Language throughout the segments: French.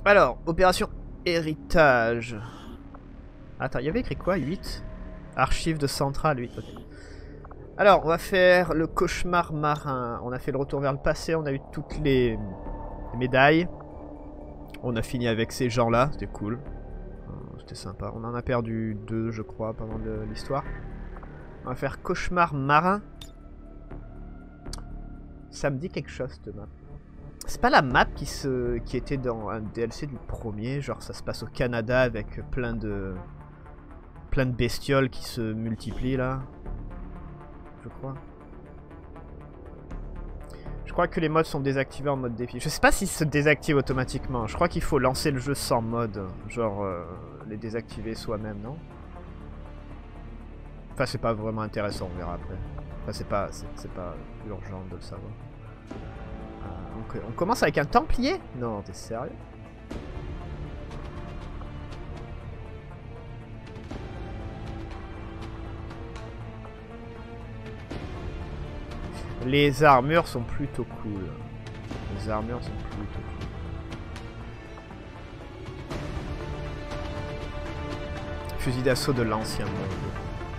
Alors, opération héritage. Attends, il y avait écrit quoi? 8? Archives de centrale, 8. Okay. Alors, on va faire le cauchemar marin. On a fait le retour vers le passé, on a eu toutes les médailles. On a fini avec ces gens-là, c'était cool. C'était sympa. On en a perdu 2, je crois, pendant l'histoire. On va faire cauchemar marin. Ça me dit quelque chose, cette map. C'est pas la map qui était dans un DLC du premier, genre ça se passe au Canada avec plein de bestioles qui se multiplient là. Je crois. Je crois que les modes sont désactivés en mode défi. Je sais pas s'ils se désactivent automatiquement. Je crois qu'il faut lancer le jeu sans mode. Genre les désactiver soi-même, non? Enfin c'est pas vraiment intéressant, on verra après. Enfin c'est pas urgent de le savoir. Donc, on commence avec un templier? Non, t'es sérieux? Les armures sont plutôt cool. Les armures sont plutôt cool. Fusil d'assaut de l'ancien monde.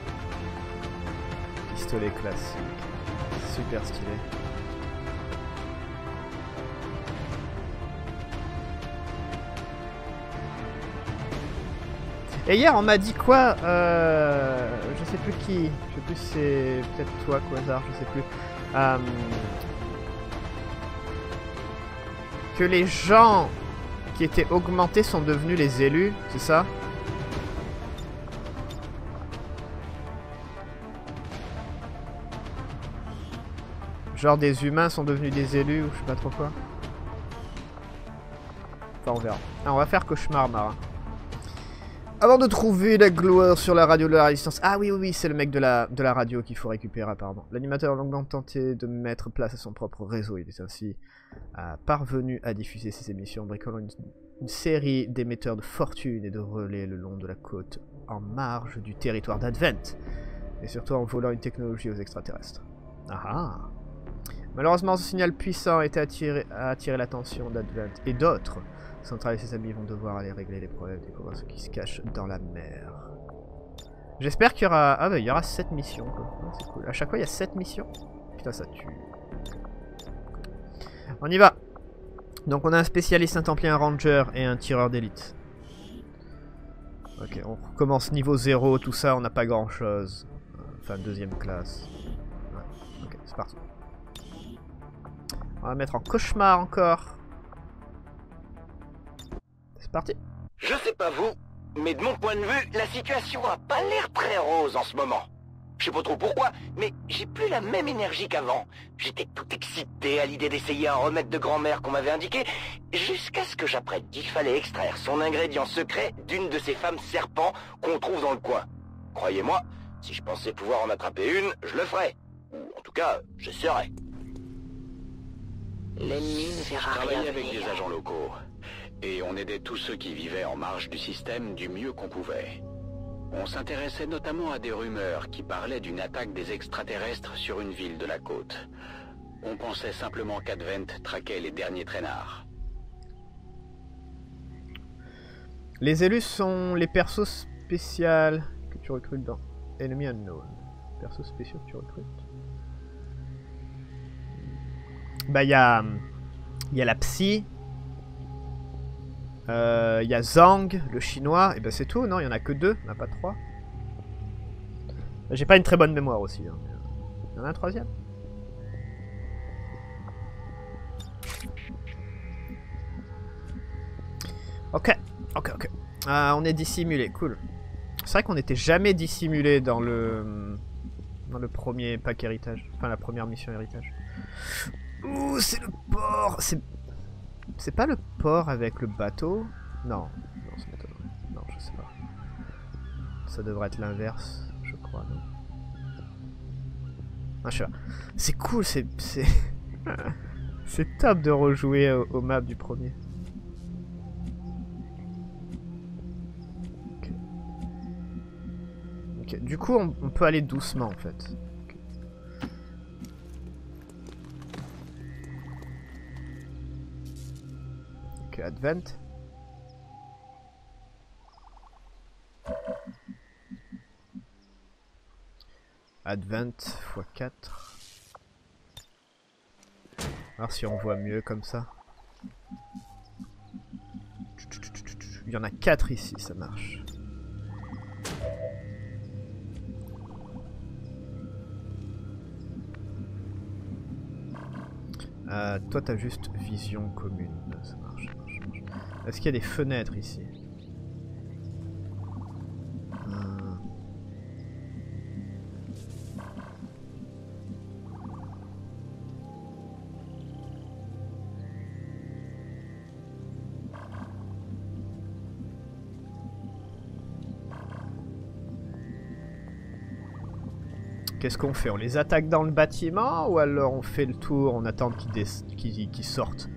Pistolet classique. Super stylé. Et hier on m'a dit quoi je sais plus qui. Je sais plus si c'est peut-être toi Quasar, je sais plus. Que les gens qui étaient augmentés sont devenus les élus, c'est ça? Genre des humains sont devenus des élus ou je sais pas trop quoi. Enfin on verra. Ah, on va faire cauchemar marin. Avant de trouver la gloire sur la radio de la résistance. Ah oui, oui, oui, c'est le mec de la radio qu'il faut récupérer apparemment. L'animateur a longuement tenté de mettre place à son propre réseau. Il est ainsi parvenu à diffuser ses émissions, bricolant une série d'émetteurs de fortune et de relais le long de la côte en marge du territoire d'Advent. Et surtout en volant une technologie aux extraterrestres. Ah ah. Malheureusement, ce signal puissant a attiré l'attention d'Advent et d'autres. Central et ses amis vont devoir aller régler les problèmes, découvrir ce qui se cache dans la mer. J'espère qu'il y aura... Ah bah il y aura 7 missions quoi. C'est cool. À chaque fois il y a 7 missions. Putain ça tue. On y va. Donc on a un spécialiste, un templier, un ranger et un tireur d'élite. Ok, on recommence niveau 0, tout ça, on n'a pas grand chose. Enfin deuxième classe. Ouais. Ok, c'est parti. On va mettre en cauchemar encore. C'est parti. Je sais pas vous, mais de mon point de vue, la situation a pas l'air très rose en ce moment. Je sais pas trop pourquoi, mais j'ai plus la même énergie qu'avant. J'étais tout excité à l'idée d'essayer un remède de grand-mère qu'on m'avait indiqué, jusqu'à ce que j'apprenne qu'il fallait extraire son ingrédient secret d'une de ces femmes serpents qu'on trouve dans le coin. Croyez-moi, si je pensais pouvoir en attraper une, je le ferais. Ou en tout cas, j'essaierais. L'ennemi ne verra rien Travailler avec venir. des agents locaux. Et on aidait tous ceux qui vivaient en marge du système du mieux qu'on pouvait. On s'intéressait notamment à des rumeurs qui parlaient d'une attaque des extraterrestres sur une ville de la côte. On pensait simplement qu'Advent traquait les derniers traînards. Les élus sont les persos spéciaux que tu recrutes dans Enemy Unknown. Persos spéciaux que tu recrutes. Bah il y a la psy. Il y a Zhang, le chinois, et ben c'est tout, non? Il y en a que 2, il n'y en a pas 3. J'ai pas une très bonne mémoire aussi. Hein. Il y en a un troisième? Ok. On est dissimulé, cool. C'est vrai qu'on n'était jamais dissimulé dans le premier pack héritage. Enfin, la première mission héritage. Ouh, c'est le port! C'est pas le port avec le bateau? Non, c'est bateau. Non, je sais pas. Ça devrait être l'inverse, je crois, non? Ah, je sais pas. C'est cool, c'est top de rejouer au map du premier. Ok, du coup, on peut aller doucement, en fait. Ok, Advent. Advent x4. Alors si on voit mieux comme ça. Il y en a 4 ici, ça marche. Toi t'as juste vision commune, ça marche. Est-ce qu'il y a des fenêtres ici? Qu'est-ce qu'on fait? On les attaque dans le bâtiment ou alors on fait le tour, on attend qu'ils sortent?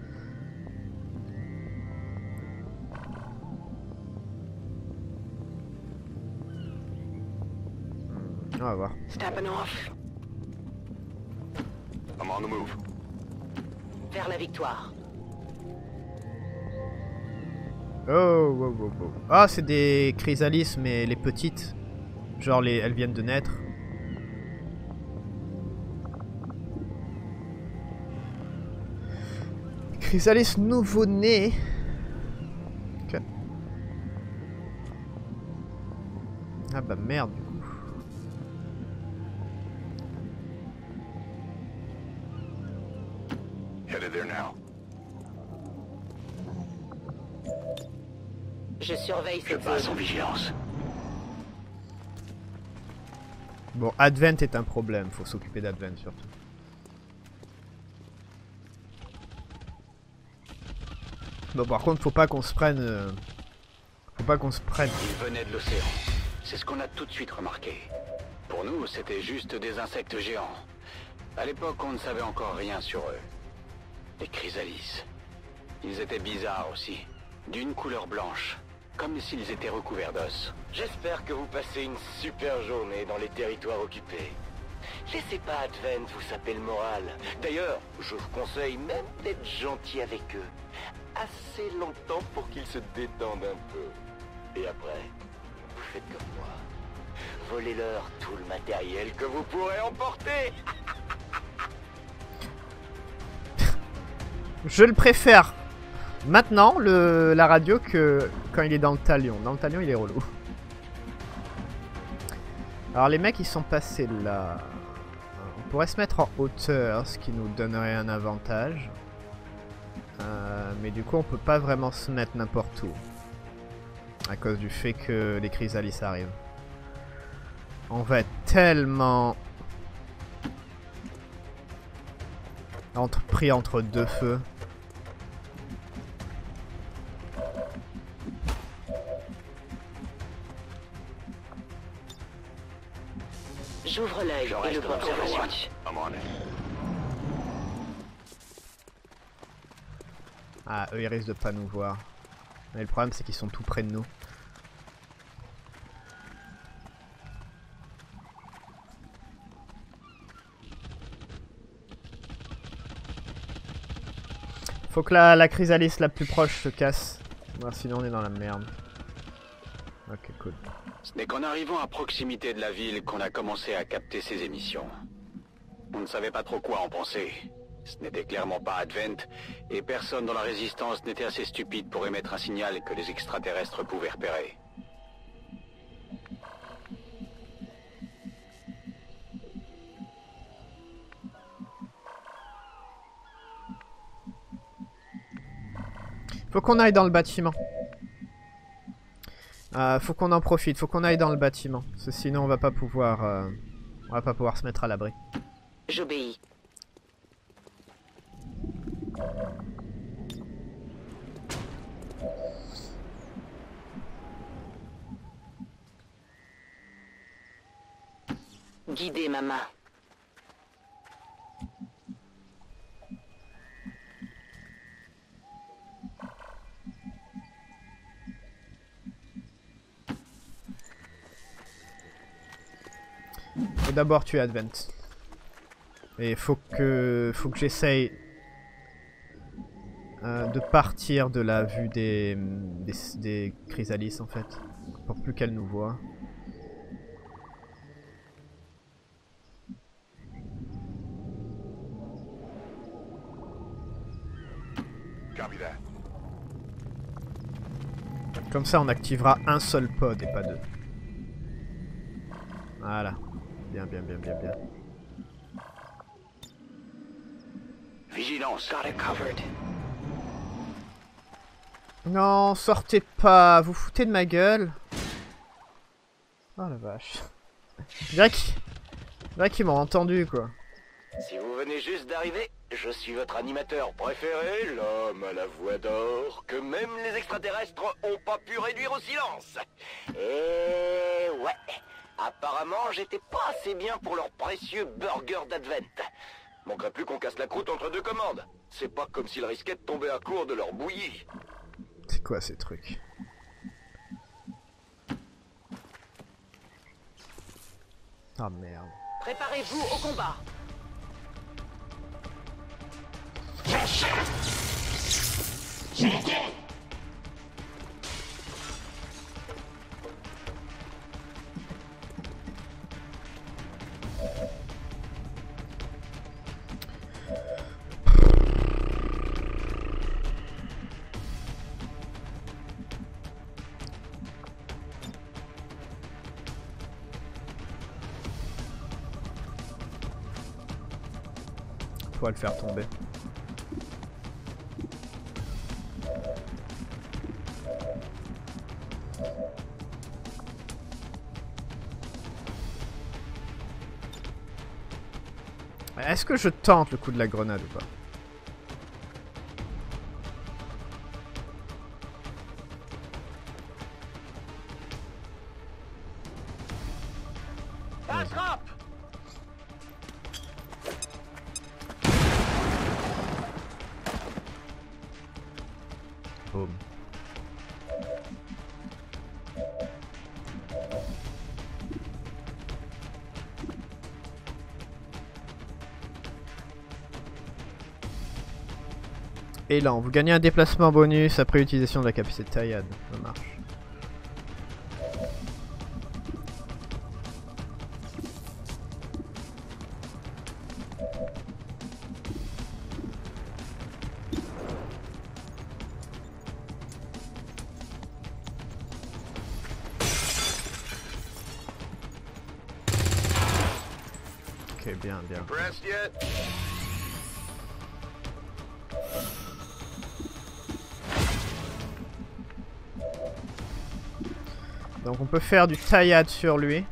On va voir. I'm on the move. Vers la victoire. Oh, wow, wow, wow. Ah, c'est des chrysalises, mais les petites. Genre, elles viennent de naître. Chrysalis nouveau-né. Ok. Ah bah merde du coup. Headed there now. Je surveille cette zone. En vigilance. Bon, Advent est un problème, faut s'occuper d'Advent surtout. Bon, par contre, faut pas qu'on se prenne. Faut pas qu'on se prenne. Ils venaient de l'océan. C'est ce qu'on a tout de suite remarqué. Pour nous, c'était juste des insectes géants. À l'époque, on ne savait encore rien sur eux. Les chrysalises. Ils étaient bizarres aussi. D'une couleur blanche. Comme s'ils étaient recouverts d'os. J'espère que vous passez une super journée dans les territoires occupés. Laissez pas Advent vous saper le moral. D'ailleurs, je vous conseille même d'être gentil avec eux. Assez longtemps pour qu'ils se détendent un peu. Et après, vous faites comme moi. Volez-leur tout le matériel que vous pourrez emporter. Je le préfère maintenant, la radio, que quand il est dans le talion. Dans le talion, il est relou. Alors les mecs, ils sont passés là. On pourrait se mettre en hauteur, ce qui nous donnerait un avantage. Mais du coup, on peut pas vraiment se mettre n'importe où. À cause du fait que les chrysalises arrivent. On va être tellement... pris entre deux feux. J'ouvre l'œil et le observation. Ah, eux ils risquent de pas nous voir. Mais le problème c'est qu'ils sont tout près de nous. Faut que la chrysalise la plus proche se casse. Sinon on est dans la merde. Ok, cool. Ce n'est qu'en arrivant à proximité de la ville qu'on a commencé à capter ces émissions. On ne savait pas trop quoi en penser. Ce n'était clairement pas Advent, et personne dans la résistance n'était assez stupide pour émettre un signal que les extraterrestres pouvaient repérer. Faut qu'on aille dans le bâtiment. Faut qu'on en profite, faut qu'on aille dans le bâtiment. Parce que sinon on va pas pouvoir se mettre à l'abri. J'obéis. Guidez ma main. Faut d'abord tuer Advent. Et faut que j'essaye de partir de la vue des chrysalises en fait. Pour plus qu'elles nous voient. Comme ça, on activera un seul pod et pas deux. Voilà. Bien, bien, bien, bien, bien. Vigilance, got it covered. Non, sortez pas. Vous foutez de ma gueule. Oh la vache. Je dirais qu'ils m'ont entendu, quoi. Si vous venez juste d'arriver, je suis votre animateur préféré, l'homme à la voix d'or, que même les extraterrestres ont pas pu réduire au silence. Et ouais, apparemment j'étais pas assez bien pour leur précieux burger d'Advent. Manquerait plus qu'on casse la croûte entre deux commandes. C'est pas comme s'ils risquaient de tomber à court de leur bouillie. C'est quoi ces trucs? Ah merde. Préparez-vous au combat. On va le faire tomber. Est-ce que je tente le coup de la grenade ou pas? Attrape! Boum. Élan, vous gagnez un déplacement bonus après utilisation de la capacité de taillade. Ça marche. Ok, bien, bien. Impressed yet? Donc on peut faire du taillade sur lui.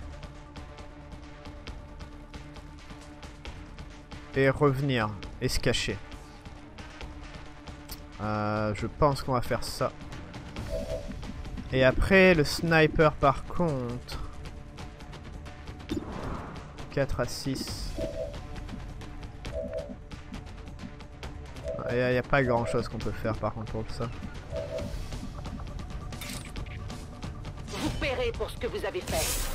Et revenir. Et se cacher. Je pense qu'on va faire ça. Et après le sniper par contre. 4 à 6. Il n'y a pas grand chose qu'on peut faire par contre pour ça. Vous paierez pour ce que vous avez fait.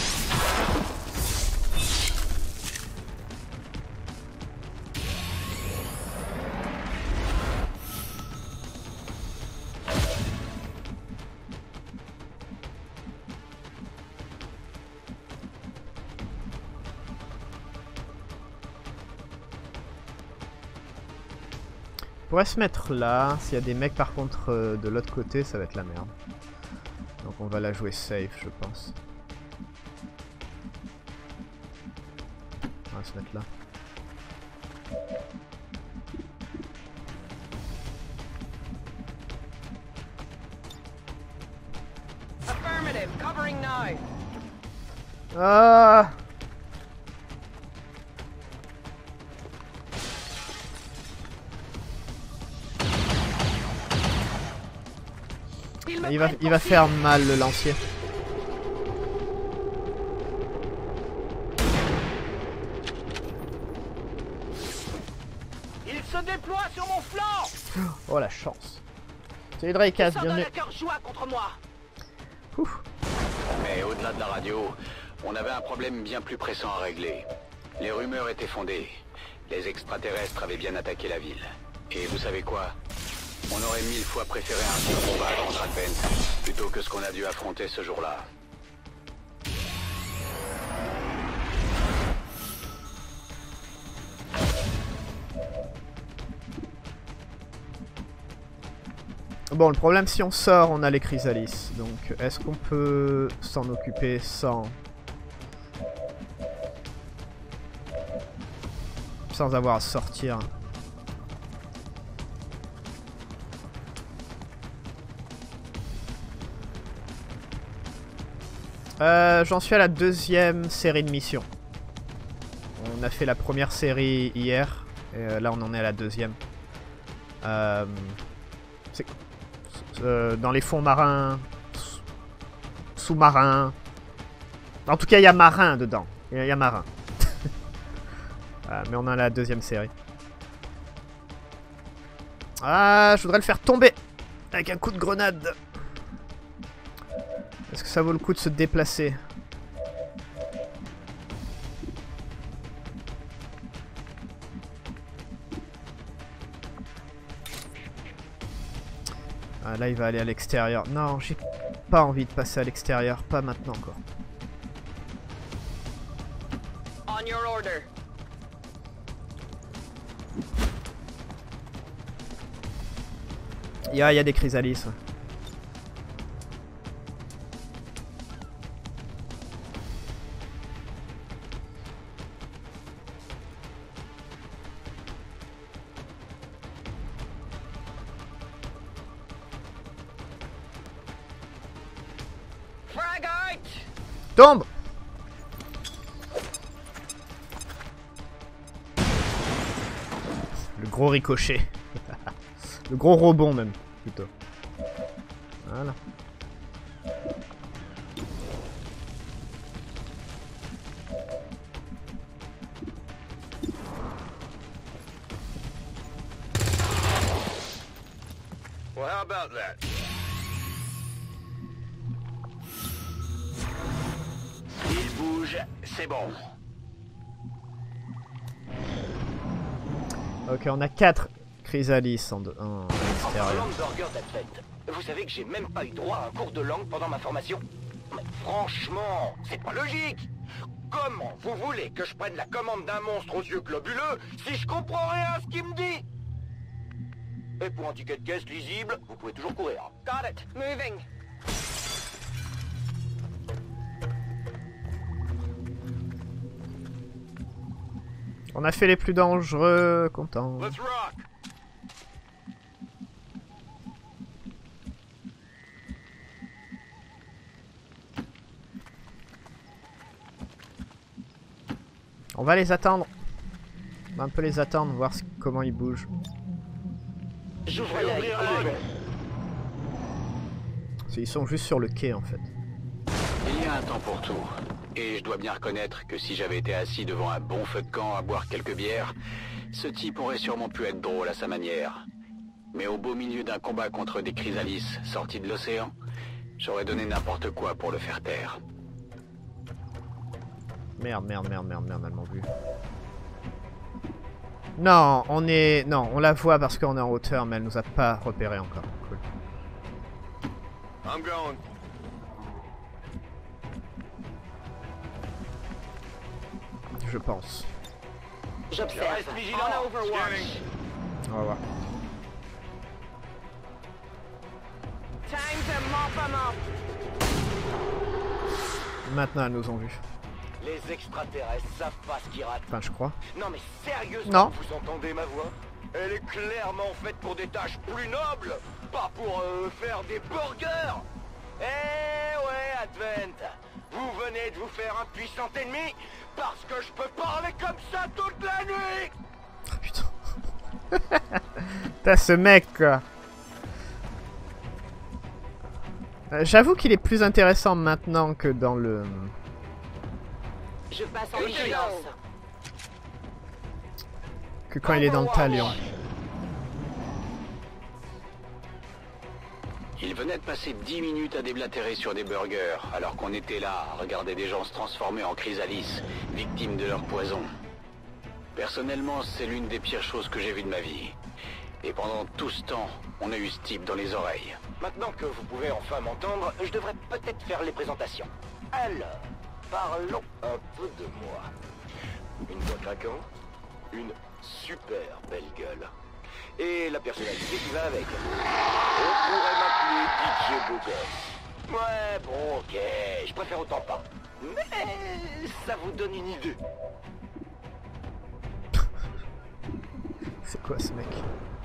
On pourrait se mettre là. S'il y a des mecs par contre de l'autre côté, ça va être la merde. Donc on va la jouer safe, je pense. On va se mettre là. Affirmative, covering now. Ah! Il va faire mal le lancier. Il se déploie sur mon flanc. Oh la chance. Salut Dreykas, bienvenue. Contre moi. Ouf. Mais au-delà de la radio, on avait un problème bien plus pressant à régler. Les rumeurs étaient fondées. Les extraterrestres avaient bien attaqué la ville. Et vous savez quoi? On aurait 1000 fois préféré un seul combat contre Advent plutôt que ce qu'on a dû affronter ce jour-là. Bon, le problème, si on sort, on a les chrysalis. Donc, est-ce qu'on peut s'en occuper sans avoir à sortir? J'en suis à la deuxième série de missions. On a fait la première série hier. Et là, on en est à la deuxième. Dans les fonds marins, sous-marins. En tout cas, il y a marin dedans. Il y a marin. Mais on a la deuxième série. Ah, je voudrais le faire tomber avec un coup de grenade. Est-ce que ça vaut le coup de se déplacer? Ah, là, il va aller à l'extérieur. Non, j'ai pas envie de passer à l'extérieur. Pas maintenant, encore. On your order. Il y a des chrysalis. Ouais. Tombe! Le gros ricochet. Le gros rebond même, plutôt. Voilà. Well, how about that? Il bouge, c'est bon. Ok, on a 4 chrysalis en extérieur. En parlant de burger d'Advent, vous savez que j'ai même pas eu droit à un cours de langue pendant ma formation? Mais franchement, c'est pas logique. Comment vous voulez que je prenne la commande d'un monstre aux yeux globuleux si je comprends rien à ce qu'il me dit? Et pour un ticket de caisse lisible, vous pouvez toujours courir. Got it. Moving. On a fait les plus dangereux, content. Let's rock. On va les attendre. On va un peu les attendre, voir comment ils bougent. J'ouvre l'œil. Ils sont juste sur le quai en fait. Il y a un temps pour tout. Et je dois bien reconnaître que si j'avais été assis devant un bon feu de camp à boire quelques bières, ce type aurait sûrement pu être drôle à sa manière. Mais au beau milieu d'un combat contre des chrysalis sortis de l'océan, j'aurais donné n'importe quoi pour le faire taire. Merde, elles m'ont vu. Non, on la voit parce qu'on est en hauteur, mais elle nous a pas repéré encore. Cool. I'm going. Je pense. J'observe. Reste vigilant. On overwatch. On va voir. Time to mop 'em up. Maintenant, elles nous ont vus. Les extraterrestres savent pas ce qu'ils ratent. Enfin, je crois. Non mais sérieusement, Non. vous entendez ma voix? Elle est clairement faite pour des tâches plus nobles, pas pour faire des burgers. Eh ouais, Advent, vous venez de vous faire un puissant ennemi parce que je peux parler comme ça toute la nuit. Oh putain. T'as ce mec quoi. J'avoue qu'il est plus intéressant maintenant que dans le... Je passe en vigilance. que quand il est dans le talion. Il venait de passer 10 minutes à déblatérer sur des burgers, alors qu'on était là à regarder des gens se transformer en chrysalis, victimes de leur poison. Personnellement, c'est l'une des pires choses que j'ai vues de ma vie. Et pendant tout ce temps, on a eu ce type dans les oreilles. Maintenant que vous pouvez enfin m'entendre, je devrais peut-être faire les présentations. Alors, parlons un peu de moi. Une voix craquante, une super belle gueule. Et la personnalité qui va avec. On pourrait vieux beau gosse. Ouais, bon, ok, je préfère autant pas. Mais ça vous donne une idée. C'est quoi ce mec?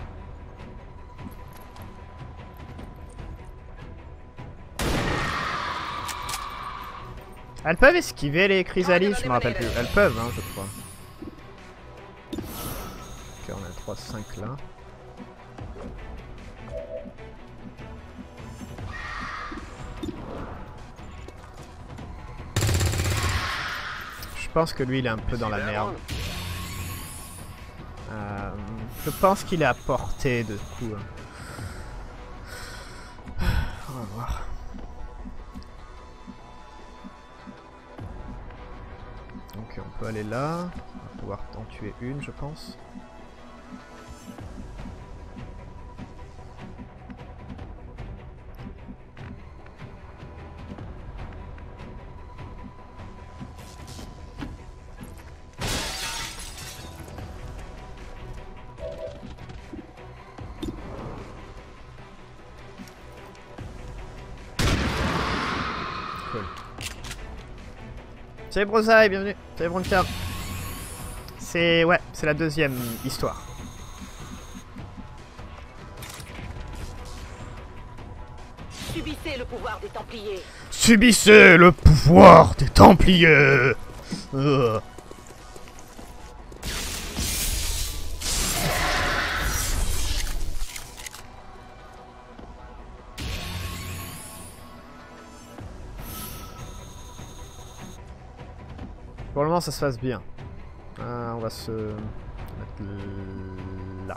Elles peuvent esquiver les chrysalises, je me rappelle plus. Elles peuvent, hein, je crois. Ok, on a le 3-5 là. Je pense que lui il est un peu dans la merde. Je pense qu'il est à portée de coup. On va voir. Donc on peut aller là. On va pouvoir en tuer une, je pense. Salut Brosaï, bienvenue. Salut Bronca. C'est... ouais, c'est la deuxième histoire. Subissez le pouvoir des Templiers. Subissez le pouvoir des Templiers. Pour le moment, ça se passe bien. On va se mettre là.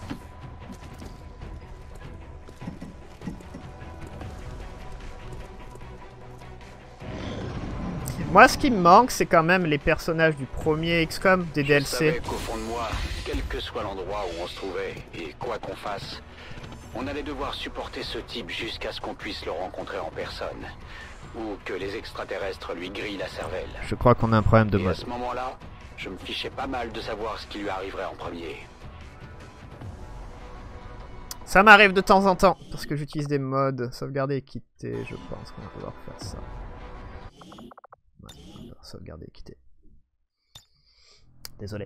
Moi, ce qui me manque, c'est quand même les personnages du premier XCOM, des DLC. Je savais qu'au fond de moi, quel que soit l'endroit où on se trouvait, et quoi qu'on fasse, on allait devoir supporter ce type jusqu'à ce qu'on puisse le rencontrer en personne. Ou que les extraterrestres lui grillent la cervelle. Je crois qu'on a un problème de Et mode. à ce moment-là, je me fichais pas mal de savoir ce qui lui arriverait en premier. Ça m'arrive de temps en temps, parce que j'utilise des modes sauvegarder et quitter. Je pense qu'on va pouvoir faire ça. Ouais, on va pouvoir sauvegarder et quitter. Désolé.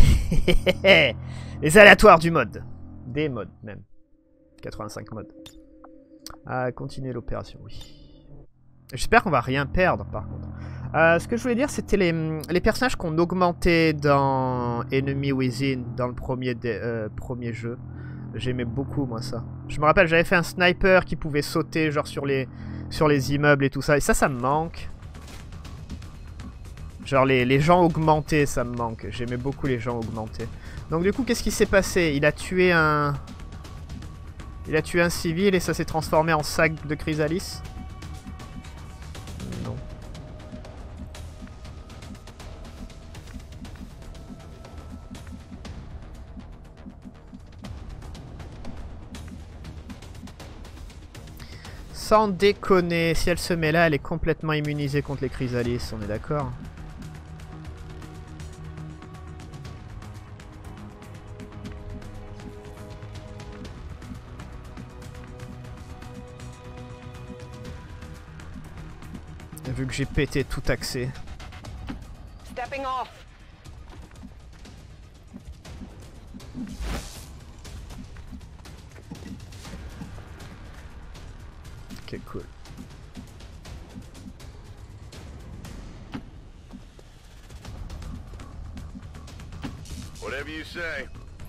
Les aléatoires du mode. Des modes même. 85 modes. Continuer l'opération, oui. J'espère qu'on va rien perdre par contre. Ce que je voulais dire, c'était les personnages qu'on augmentait dans Enemy Within, dans le premier jeu. J'aimais beaucoup moi ça. Je me rappelle, j'avais fait un sniper qui pouvait sauter genre sur les immeubles et tout ça. Et ça me manque. Genre les gens augmentés, ça me manque. J'aimais beaucoup les gens augmentés. Donc du coup, qu'est-ce qui s'est passé? Il a tué un civil et ça s'est transformé en sac de chrysalis. Non. Sans déconner, si elle se met là, elle est complètement immunisée contre les chrysalis, on est d'accord? Vu que j'ai pété tout accès. Stepping off. Ok, cool. Whatever you say.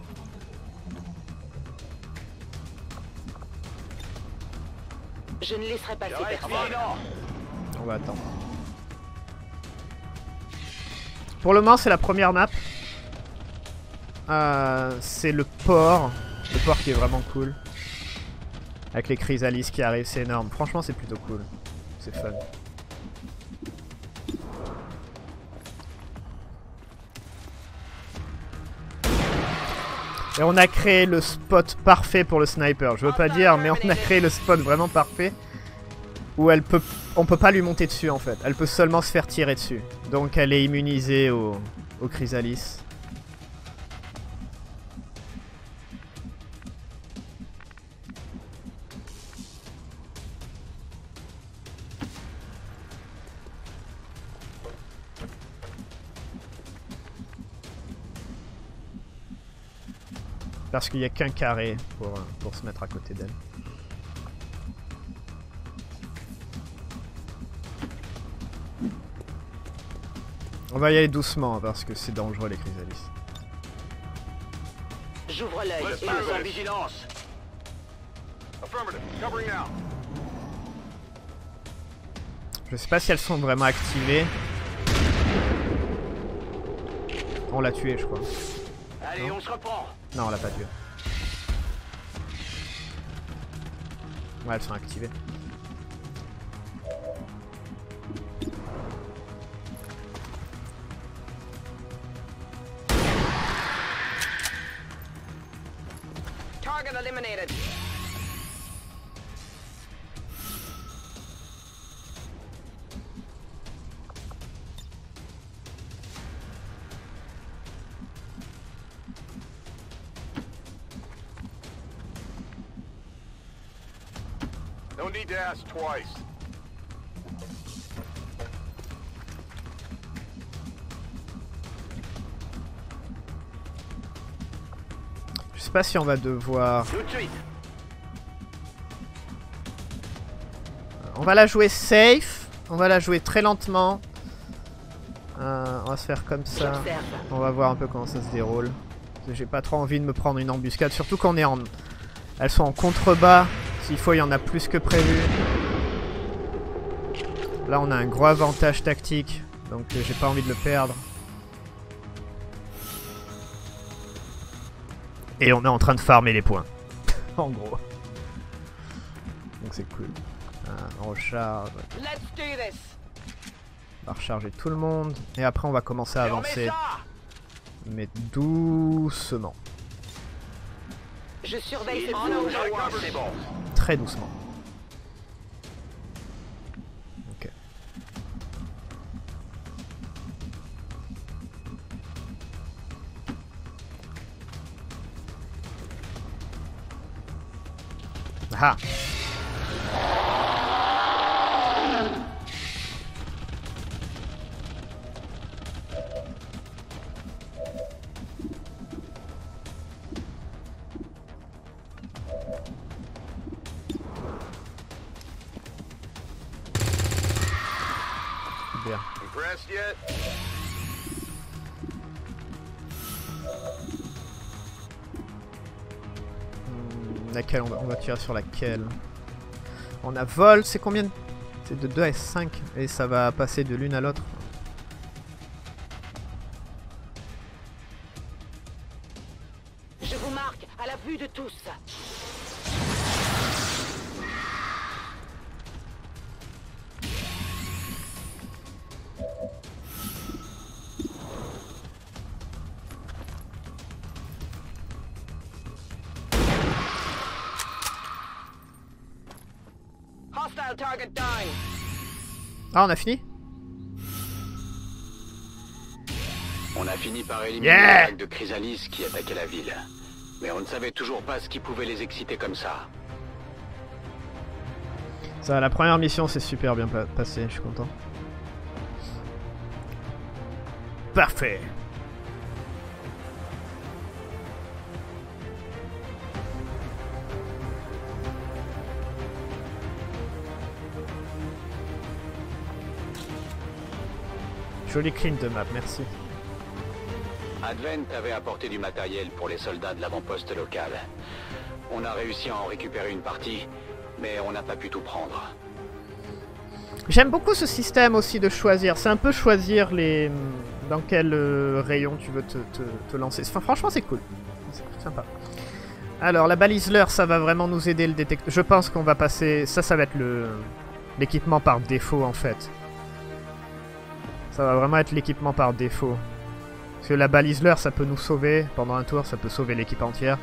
Je ne laisserai passer personne. On va attendre. Pour le moment, c'est la première map. C'est le port. Le port qui est vraiment cool. Avec les chrysalis qui arrivent, c'est énorme. Franchement, c'est plutôt cool. C'est fun. Et on a créé le spot parfait pour le sniper. Je veux pas dire, mais on a créé le spot vraiment parfait. Où on peut pas lui monter dessus en fait. Elle peut seulement se faire tirer dessus. Donc elle est immunisée au chrysalis. Parce qu'il n'y a qu'un carré pour se mettre à côté d'elle. On va y aller doucement parce que c'est dangereux les chrysalis. J'ouvre l'œil et le en vigilance. Je sais pas si elles sont vraiment activées. On l'a tué, je crois. Allez, on se reprend. Non, on l'a pas tué. Ouais, elles sont activées. Target eliminated. No need to ask twice. Je sais pas si on va devoir... Tout de suite. On va la jouer safe. On va la jouer très lentement. On va se faire comme ça. J'observe. On va voir un peu comment ça se déroule. J'ai pas trop envie de me prendre une embuscade. Surtout qu'on est en... Elles sont en contrebas. S'il faut, il y en a plus que prévu. Là, on a un gros avantage tactique. Donc, j'ai pas envie de le perdre. Et on est en train de farmer les points. En gros. Donc, c'est cool. On recharge. Let's do this. On va recharger tout le monde. Et après, on va commencer à Et on met avancer. ça. Mais doucement. Je surveille Il cette faut zone. que c'est bon. Très doucement. Ok. Ah. Bien. Impressed yet? Laquelle on va tirer sur laquelle? On a vol, c'est combien de... C'est de 2 à 5 et ça va passer de l'une à l'autre. Je vous marque à la vue de tous. Hostile target down. Ah, on a fini? On a fini par éliminer Yeah. la vague de chrysalis qui attaquait la ville. Mais on ne savait toujours pas ce qui pouvait les exciter comme ça. Ça, la première mission s'est super bien passée, je suis content. Parfait. Joli clean de map, merci. Advent avait apporté du matériel pour les soldats de l'avant-poste local. On a réussi à en récupérer une partie, mais on n'a pas pu tout prendre. J'aime beaucoup ce système aussi de choisir. C'est un peu choisir les dans quel rayon tu veux te lancer. Enfin, franchement, c'est cool. C'est sympa. Alors, la balise leurre, ça va vraiment nous aider le détecteur. Je pense qu'on va passer... Ça va être l'équipement par défaut, en fait. Ça va vraiment être l'équipement par défaut. Parce que la balise leurre, ça peut nous sauver. Pendant un tour, ça peut sauver l'équipe entière.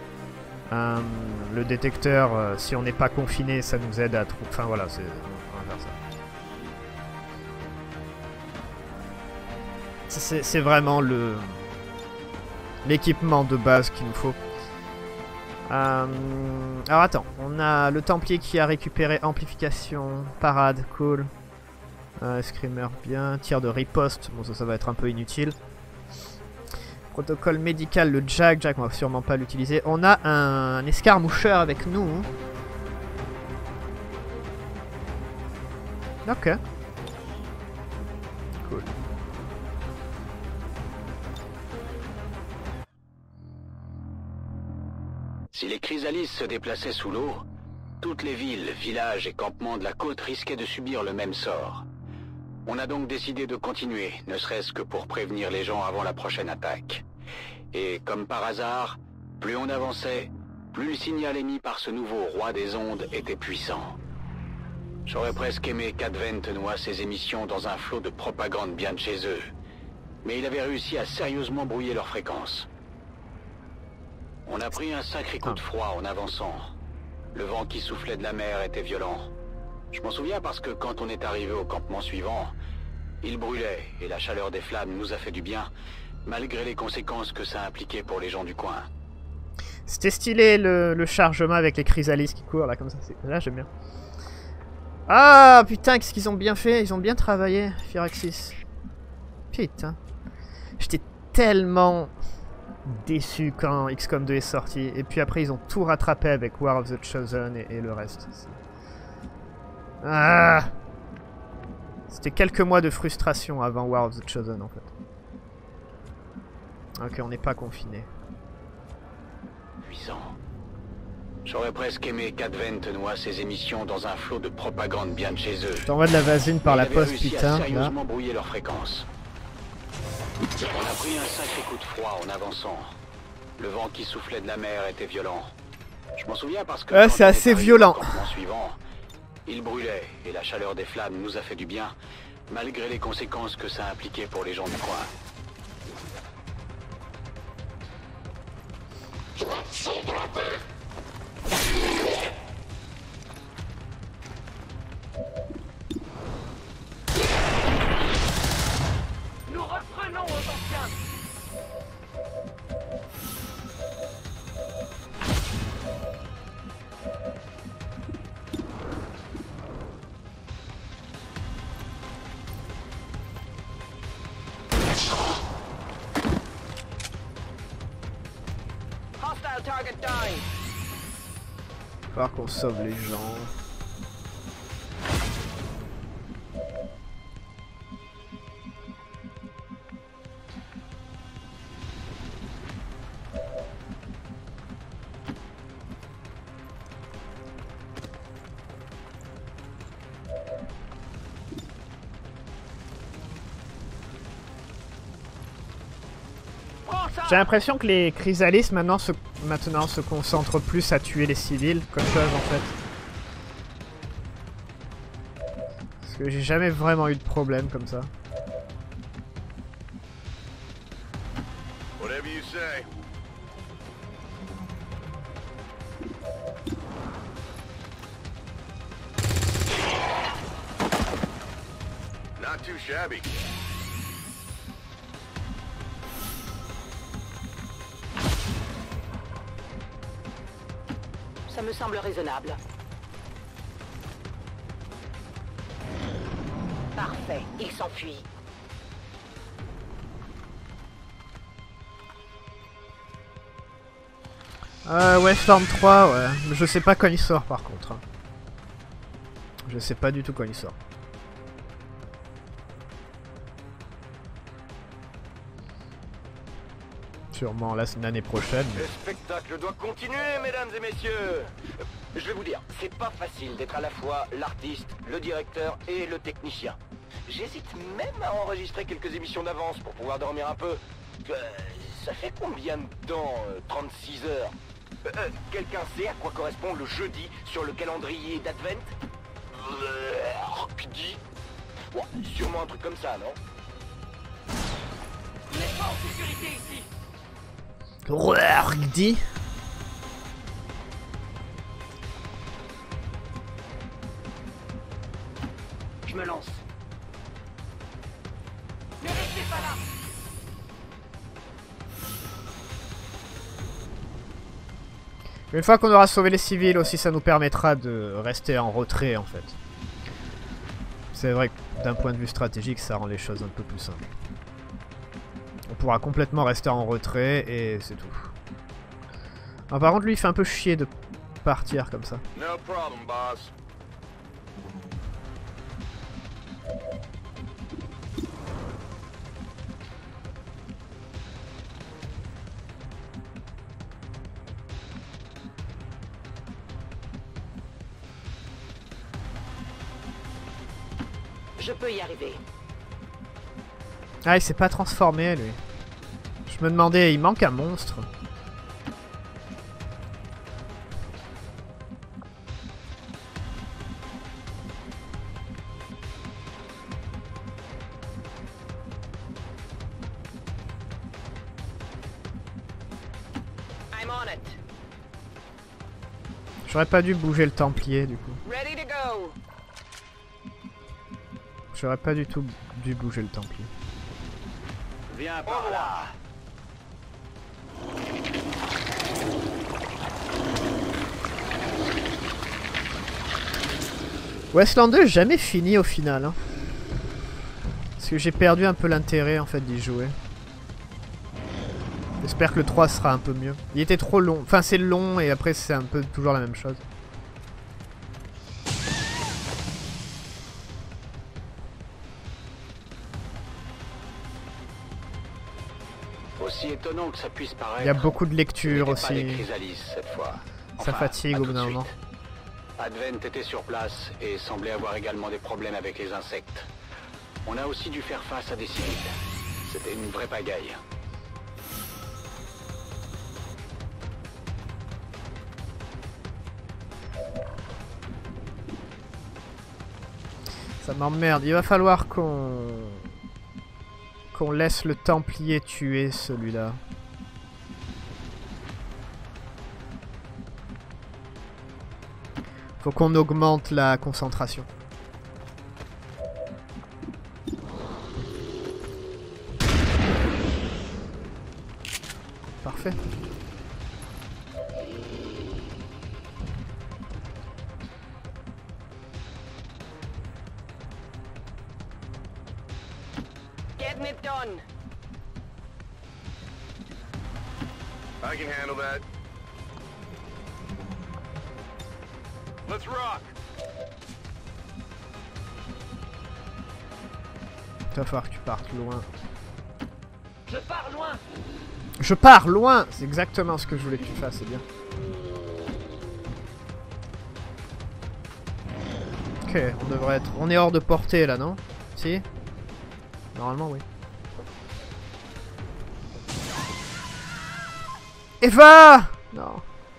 Le détecteur, si on n'est pas confiné, ça nous aide à... Enfin, voilà, c'est... On va faire ça. C'est vraiment l'équipement de base qu'il nous faut. Alors attends, on a le Templier qui a récupéré amplification, parade, cool. Screamer, bien. Tir de riposte, bon ça va être un peu inutile. Protocole médical, le Jack, on va sûrement pas l'utiliser. On a un escarmoucheur avec nous. Ok. Cool. Si les chrysalises se déplaçaient sous l'eau, toutes les villes, villages et campements de la côte risquaient de subir le même sort. On a donc décidé de continuer, ne serait-ce que pour prévenir les gens avant la prochaine attaque. Et comme par hasard, plus on avançait, plus le signal émis par ce nouveau roi des ondes était puissant. J'aurais presque aimé qu'Advent noie ses émissions dans un flot de propagande bien de chez eux. Mais il avait réussi à sérieusement brouiller leur fréquence. On a pris un sacré coup de froid en avançant. Le vent qui soufflait de la mer était violent. Je m'en souviens parce que quand on est arrivé au campement suivant, il brûlait et la chaleur des flammes nous a fait du bien, malgré les conséquences que ça impliquait pour les gens du coin. C'était stylé le chargement avec les chrysalises qui courent là comme ça. Là j'aime bien. Ah putain, qu'est-ce qu'ils ont bien fait. Ils ont bien travaillé, Firaxis. Putain. J'étais tellement déçu quand XCOM 2 est sorti. Et puis après ils ont tout rattrapé avec War of the Chosen et le reste. Ah, c'était quelques mois de frustration avant War of the Chosen en fait. Ok, on n'est pas confiné. Puissant. J'aurais presque aimé qu'Advent noie ses émissions dans un flot de propagande bien de chez eux. T'envoies de la vasine par la poste, putain. À sérieusement brouiller leur fréquence. On a pris un sacré coup de froid en avançant. Le vent qui soufflait de la mer était violent. Je m'en souviens parce que c'est assez violent. Suivant, il brûlait et la chaleur des flammes nous a fait du bien, malgré les conséquences que ça impliquait pour les gens du coin. Nous reprenons aux anciens. Hostile target dying. Il va falloir qu'on sauve les gens. J'ai l'impression que les chrysalises maintenant se concentrent plus à tuer les civils qu'autre chose en fait. Parce que j'ai jamais vraiment eu de problème comme ça. Whatever you say. Not too shabby. Ça me semble raisonnable. Parfait, il s'enfuit. Ouais, Storm 3, ouais. Je sais pas quand il sort par contre. Je sais pas du tout quand il sort. Sûrement l'année prochaine. Le spectacle doit continuer, mesdames et messieurs. Je vais vous dire, c'est pas facile d'être à la fois l'artiste, le directeur et le technicien. J'hésite même à enregistrer quelques émissions d'avance pour pouvoir dormir un peu. Ça fait combien de temps 36 heures. Quelqu'un sait à quoi correspond le jeudi sur le calendrier d'Advent? Qui dit? Bon, sûrement un truc comme ça, non? On n'est pas en sécurité ici. Dit. Je me lance. Ne restez pas là. Une fois qu'on aura sauvé les civils aussi, ça nous permettra de rester en retrait en fait. C'est vrai que d'un point de vue stratégique, ça rend les choses un peu plus simples. On pourra complètement rester en retrait et c'est tout. Ah, par contre lui il fait un peu chier de partir comme ça. No problem, boss. Je peux y arriver. Ah il s'est pas transformé lui. Je me demandais, il manque un monstre. I'm on it. J'aurais pas dû bouger le Templier du coup. Ready to go. J'aurais pas du tout dû bouger le Templier. Viens par là. Westland 2 jamais fini au final. Hein. Parce que j'ai perdu un peu l'intérêt en fait d'y jouer. J'espère que le 3 sera un peu mieux. Il était trop long. Enfin c'est long et après c'est un peu toujours la même chose. Aussi étonnant que ça puisse paraître. Il y a beaucoup de lecture ce n'était pas aussi. les chrysalises cette fois. Ça fatigue à au tout bout d'un de moment. suite. Advent était sur place et semblait avoir également des problèmes avec les insectes. On a aussi dû faire face à des civils. C'était une vraie pagaille. Ça m'emmerde. Il va falloir qu'on laisse le Templier tuer celui-là. Faut qu'on augmente la concentration. Parfait. Getting it done. I can handle that. Let's rock. Il va falloir que tu partes loin. Je pars loin. Je pars loin. C'est exactement ce que je voulais que tu fasses, c'est bien. Ok, on devrait être... On est hors de portée là, non? Si? Normalement, oui. Eva! Non.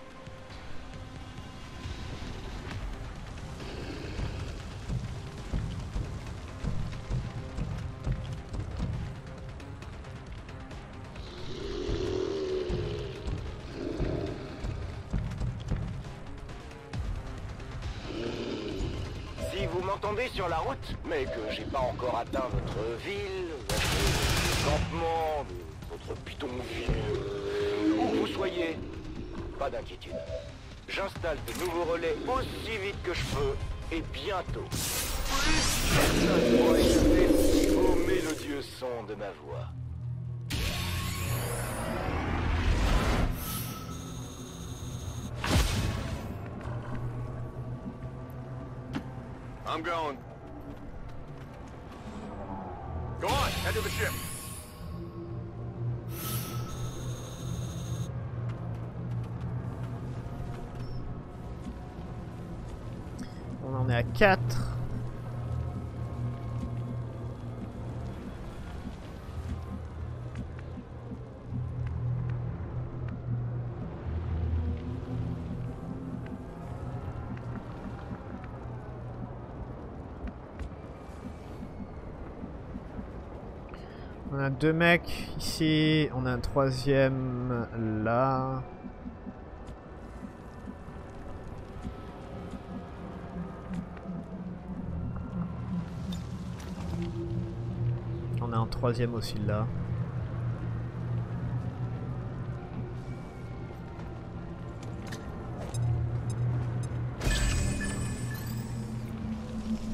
Si vous m'entendez sur la route, mais que j'ai pas encore atteint votre ville, votre campement, votre bidonville, où que vous soyez, pas d'inquiétude. J'installe de nouveaux relais aussi vite que je peux, et bientôt. Plus personne pourra échapper au mélodieux son de ma voix. I'm going. Go on, head to the ship. On en est à 4. On a 2 mecs ici, on a un 3e là. On a un 3e aussi là.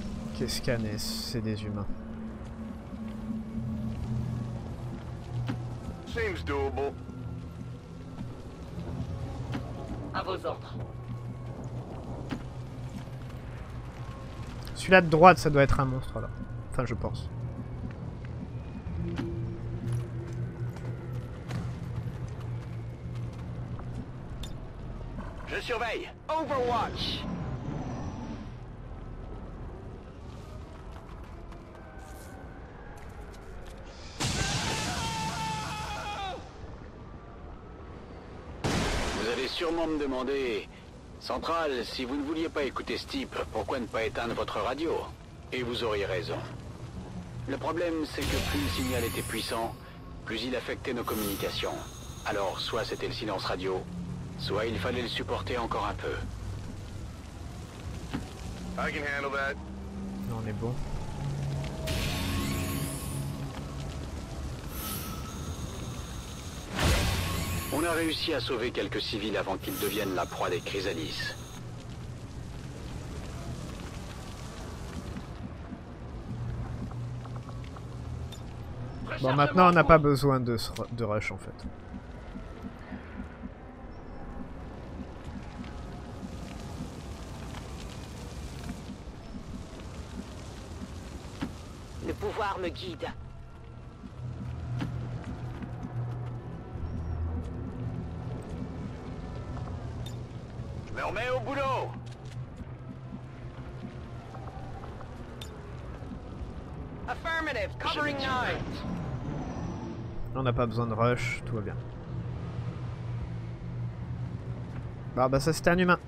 Qu'est-ce qu'il y a? C'est des humains. Seems doable. À vos ordres. Celui-là de droite, ça doit être un monstre là. Enfin, je pense. Je surveille. Overwatch. Vous allez sûrement me demander... Central, si vous ne vouliez pas écouter ce type, pourquoi ne pas éteindre votre radio? Et vous auriez raison. Le problème, c'est que plus le signal était puissant, plus il affectait nos communications. Alors, soit c'était le silence radio, soit il fallait le supporter encore un peu. I can handle that. Non, on est bon. On a réussi à sauver quelques civils avant qu'ils deviennent la proie des Chrysalis. Bon, maintenant on n'a pas besoin de rush en fait. Le pouvoir me guide. Je me remets au boulot. Affirmative, covering nine. On n'a pas besoin de rush, tout va bien. Bah ça c'était un humain.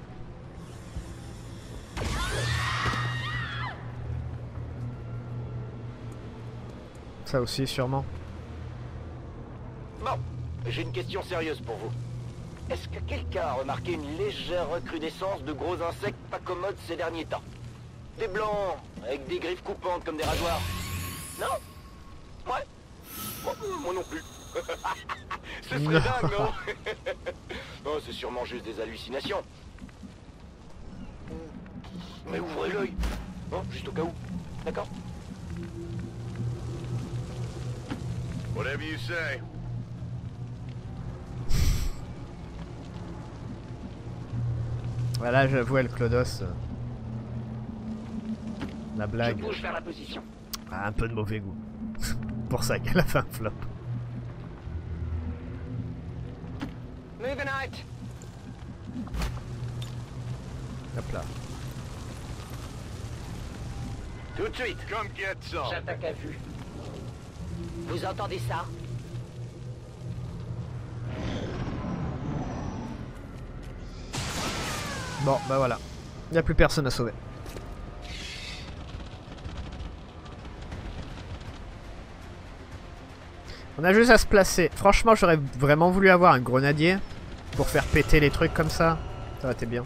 Ça aussi sûrement. Bon, j'ai une question sérieuse pour vous. Est-ce que quelqu'un a remarqué une légère recrudescence de gros insectes pas commodes ces derniers temps? Des blancs, avec des griffes coupantes comme des rasoirs. Non? Ouais. Moi non plus. Ce serait dingue, non? Non, c'est sûrement juste des hallucinations. Mais ouvrez l'œil. Non, juste au cas où. D'accord? Whatever you say. Voilà, j'avoue, El Clodos. La Je blague. bouge vers la position. Ah, un peu de mauvais goût. Pour ça qu'elle a fait un flop. Moving out. Hop là. Tout de suite. Come get some. J'attaque à vue. Vous entendez ça? Bon, bah voilà. Il n'y a plus personne à sauver. On a juste à se placer. Franchement, j'aurais vraiment voulu avoir un grenadier pour faire péter les trucs comme ça. Ça aurait été bien.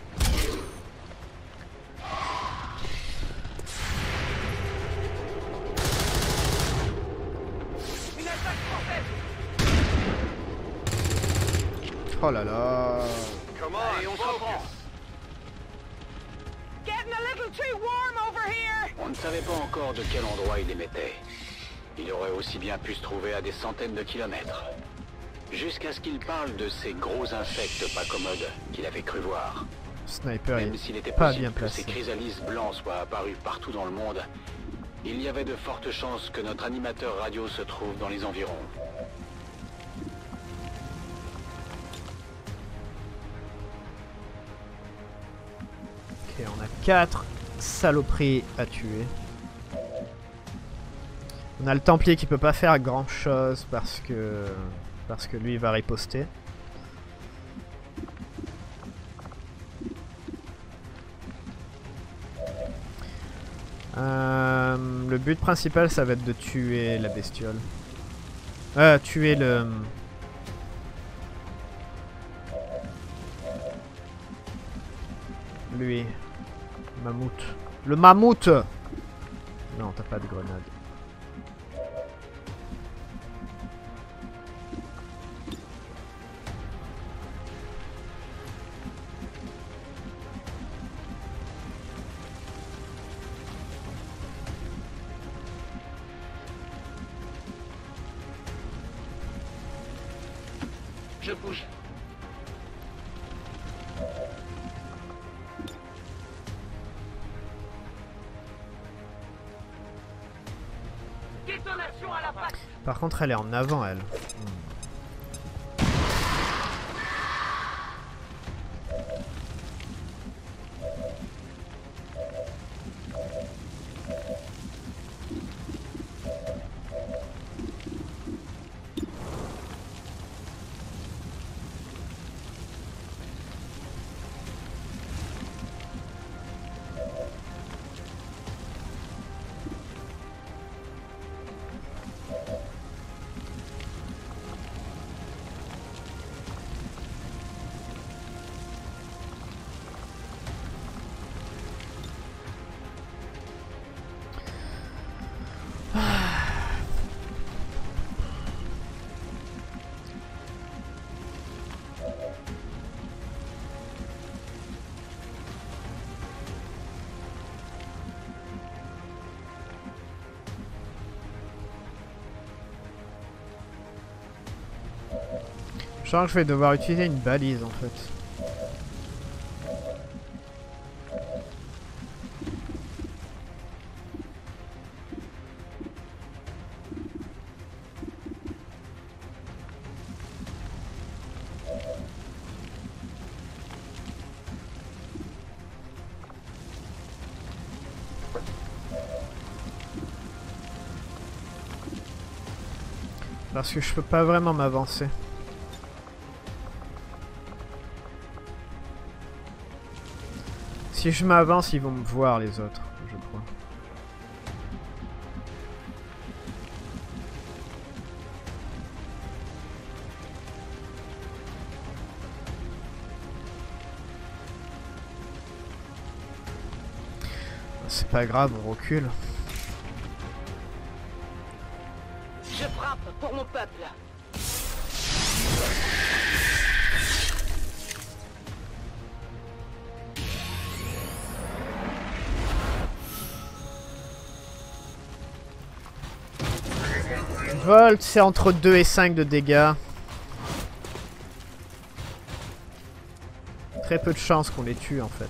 Oh là là. Come on, Allez, on se reprend. focus. Getting a little too warm over here. On ne savait pas encore de quel endroit il émettait. Il aurait aussi bien pu se trouver à des centaines de kilomètres. Jusqu'à ce qu'il parle de ces gros insectes pas commodes qu'il avait cru voir. Sniper Même est s'il était pas possible bien que ces placé. chrysalis blancs soient apparus partout dans le monde, il y avait de fortes chances que notre animateur radio se trouve dans les environs. Ok, on a 4 saloperies à tuer. On a le Templier qui peut pas faire grand chose parce que lui il va riposter. Le but principal ça va être de tuer la bestiole. Tuer le... Lui. Mammouth. Le mammouth! Non, t'as pas de grenade. Je bouge. Détonation à la patte. Par contre, elle est en avant, elle. Je sens que je vais devoir utiliser une balise en fait. Parce que je peux pas vraiment m'avancer. Si je m'avance, ils vont me voir les autres, je crois. C'est pas grave, on recule. Je frappe pour mon peuple. Volt, c'est entre 2 et 5 de dégâts. Très peu de chances qu'on les tue en fait.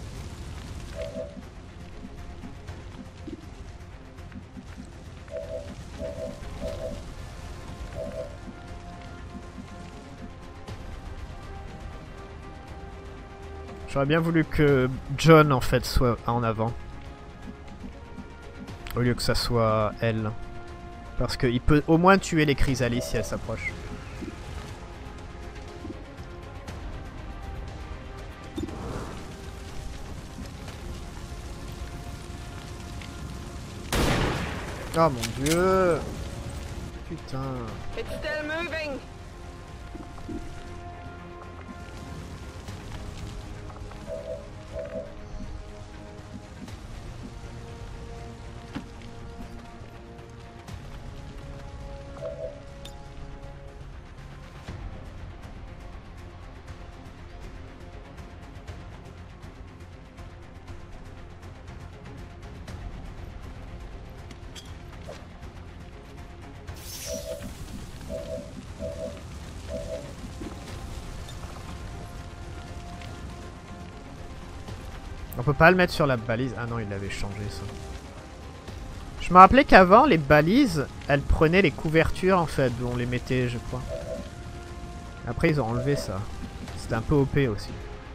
J'aurais bien voulu que John en fait soit en avant. Au lieu que ça soit elle. Parce qu'il peut au moins tuer les chrysalises si elles s'approchent. Oh mon dieu! Putain. It's still moving. On peut pas le mettre sur la balise. Ah non, il l'avait changé ça. Je me rappelais qu'avant, les balises, elles prenaient les couvertures en fait, d'où on les mettait, je crois. Après, ils ont enlevé ça. C'était un peu OP aussi.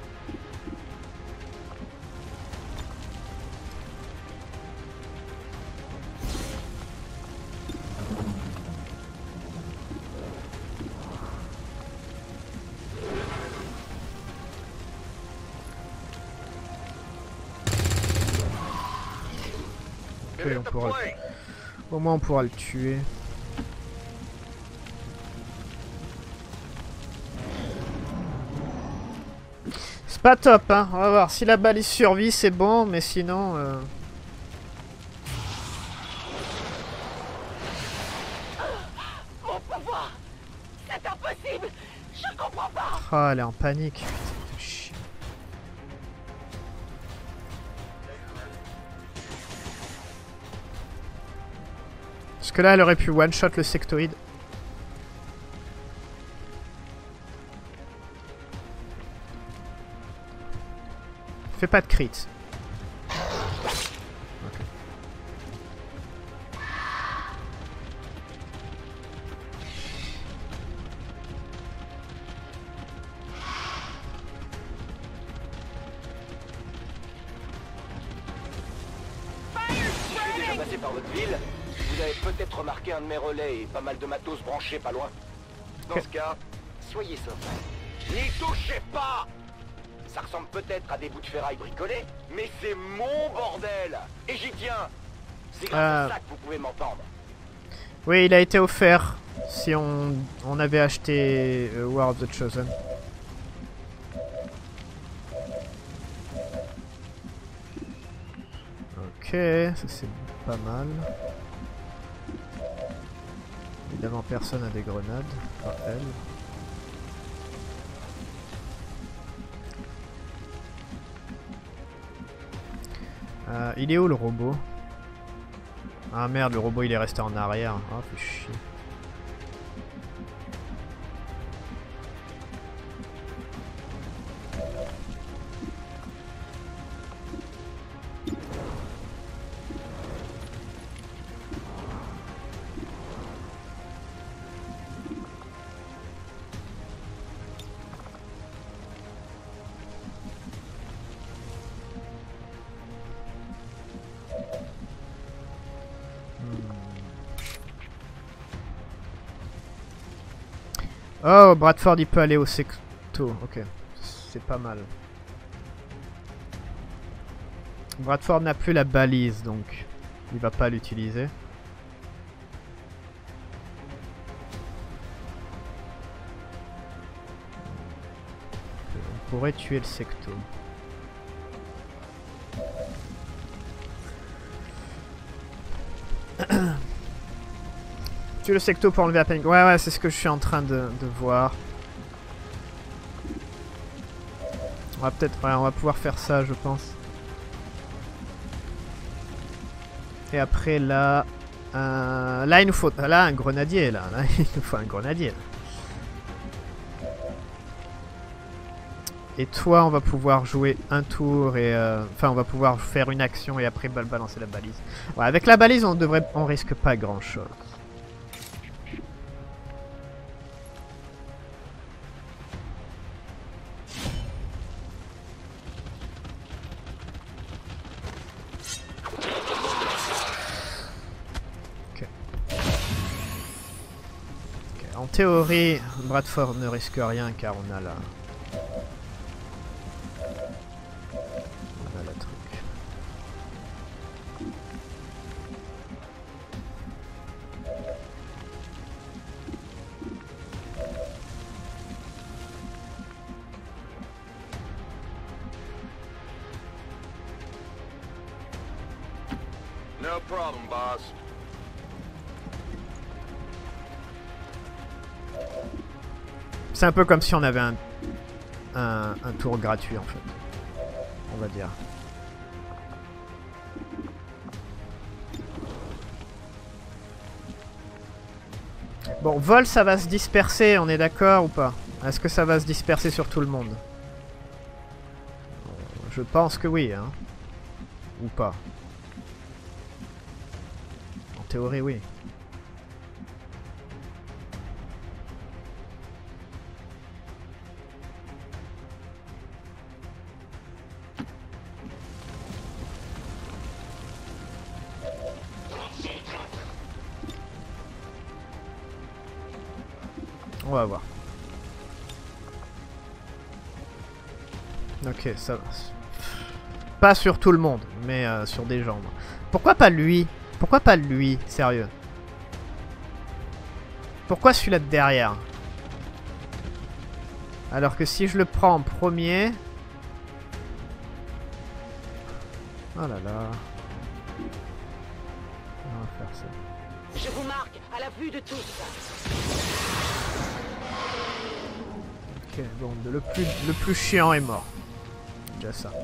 Oui, on pourra au moins on pourra le tuer. C'est pas top hein, on va voir. Si la balise survit c'est bon, mais sinon... Mon pouvoir. C'est impossible. Je comprends pas. Oh, elle est en panique. Putain, fais chier. Parce que là elle aurait pu one-shot le sectoïde. Fais pas de crit. Passé par votre ville, vous avez peut-être remarqué un de mes relais et pas mal de matos branchés pas loin. Dans ce cas, soyez sobre. N'y touchez pas! Ça ressemble peut-être à des bouts de ferraille bricolés, mais c'est mon bordel! Et j'y tiens! C'est grâce à ça que vous pouvez m'entendre. Oui, il a été offert si on avait acheté War of the Chosen. Ok, ça c'est pas mal. Évidemment, personne n'a des grenades. Pas elle. Il est où le robot? Ah merde, le robot il est resté en arrière. Ah, fait chier. Oh, Bradford il peut aller au secto. Ok, c'est pas mal. Bradford n'a plus la balise donc il va pas l'utiliser. On pourrait tuer le secto. Tuer le secto pour enlever la panique. Ouais, c'est ce que je suis en train de voir. On va peut-être... Ouais, on va pouvoir faire ça, je pense. Et après, là... là, il nous faut... Là, un grenadier, là. Là, il nous faut un grenadier. Et toi, on va pouvoir jouer un tour et... Enfin, on va pouvoir faire une action et après balancer la balise. Ouais, avec la balise, on risque pas grand-chose. En théorie, Bradford ne risque rien car on a la... On a la truc. No problem, boss. C'est un peu comme si on avait un tour gratuit en fait. On va dire. Bon, vol ça va se disperser, on est d'accord ou pas? Est-ce que ça va se disperser sur tout le monde? Je pense que oui, hein. Ou pas. En théorie, oui. On va voir. Ok, ça va. Pas sur tout le monde, mais sur des gens. Pourquoi pas lui? Pourquoi pas lui? Sérieux. Pourquoi celui-là de derrière? Alors que si je le prends en premier... Oh là là. On va faire ça. Je vous marque à la vue de tous. Ok, bon, le plus chiant est mort. Déjà ça.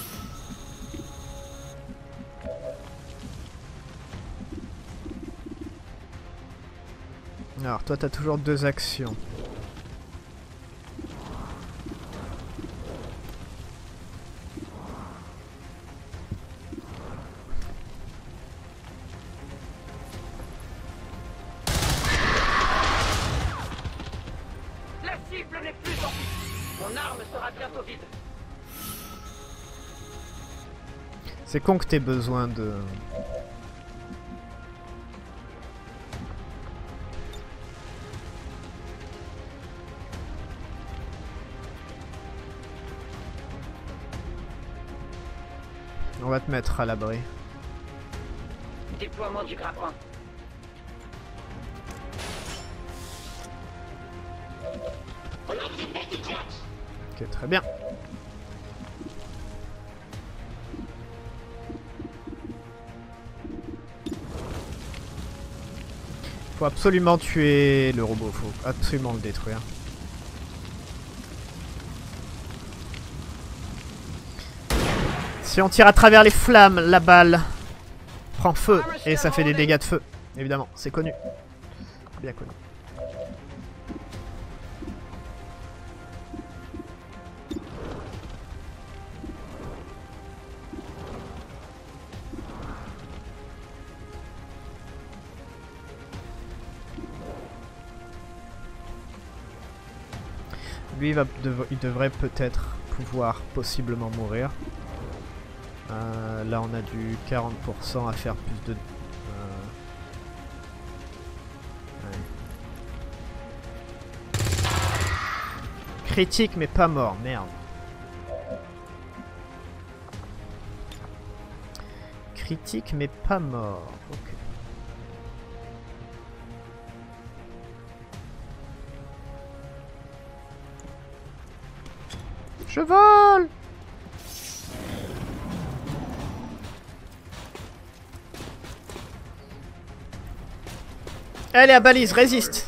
Alors, toi, t'as toujours 2 actions. bientôt vide. C'est con que t'aies besoin de... On va te mettre à l'abri. Déploiement du grappin. Ok, très bien. Faut absolument tuer le robot, faut absolument le détruire. Si on tire à travers les flammes, la balle prend feu et ça fait des dégâts de feu. Évidemment, c'est connu. Bien connu. Lui, il devrait peut-être pouvoir possiblement mourir. Là, on a du 40% à faire plus de... Critique, mais pas mort. Merde. Critique, mais pas mort. Ok. Je vole! Allez, à balise, résiste!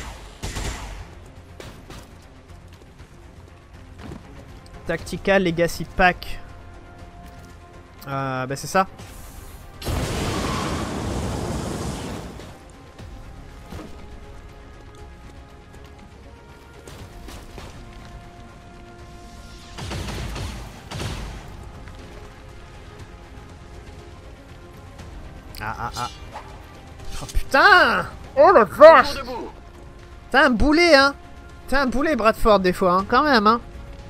Tactical Legacy Pack. Bah c'est ça. Ah. Oh putain! Oh la vache! T'as un boulet, hein! T'as un boulet, Bradford, des fois, hein, quand même, hein!